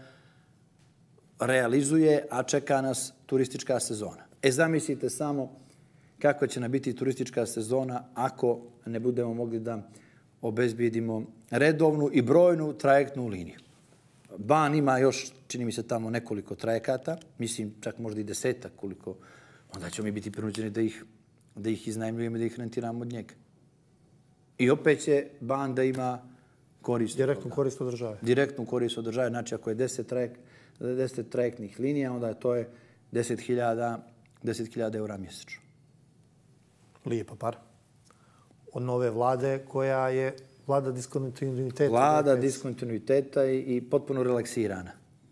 realizuje, a čeka nas turistička sezona. E, zamislite samo kako će nam biti turistička sezona ako ne budemo mogli da obezbijedimo redovnu i brojnu trajektnu liniju. Ban ima još, čini mi se, tamo nekoliko trajekata, mislim čak možda i desetak koliko, onda ćemo mi biti prinuđeni da ih, da ih iznajmljujemo i da ih rentiramo od njega. I opet će Ban da ima korist. Direktnu korist od države. Direktnu korist od države, znači ako je deset, trajek, deset trajektnih linija, onda to je deset hiljada eura mjesečno. Lijepa par. Od nove vlade koja je vlada diskontinuiteta. Vlada diskontinuiteta i, i potpuno relaksirana.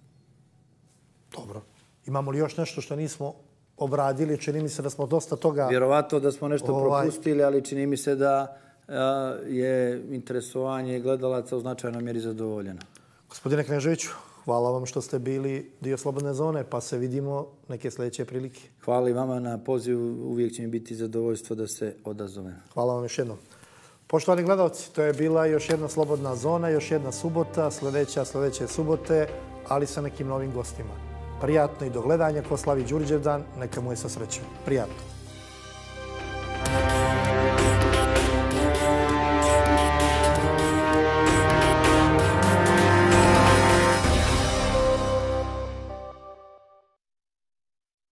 Dobro. Imamo li još nešto što nismo obradili? Čini mi se da smo dosta toga... Vjerovatno da smo nešto ovaj... propustili, ali čini mi se da a, je interesovanje gledalaca u značajnoj mjeri zadovoljeno. Gospodine Kneževiću, hvala vam što ste bili dio Slobodne zone, pa se vidimo neke sljedeće prilike. Hvala i vama na pozivu, uvijek će mi biti zadovoljstvo da se odazovem. Hvala vam još jednom. Poštovani gledalci, to je bila još jedna Slobodna zona, još jedna subota, sljedeća sljedeće subote, ali sa nekim novim gostima. Prijatno i do gledanja, ko slavi Đurđevdan, neka mu je sa srećom. Prijatno.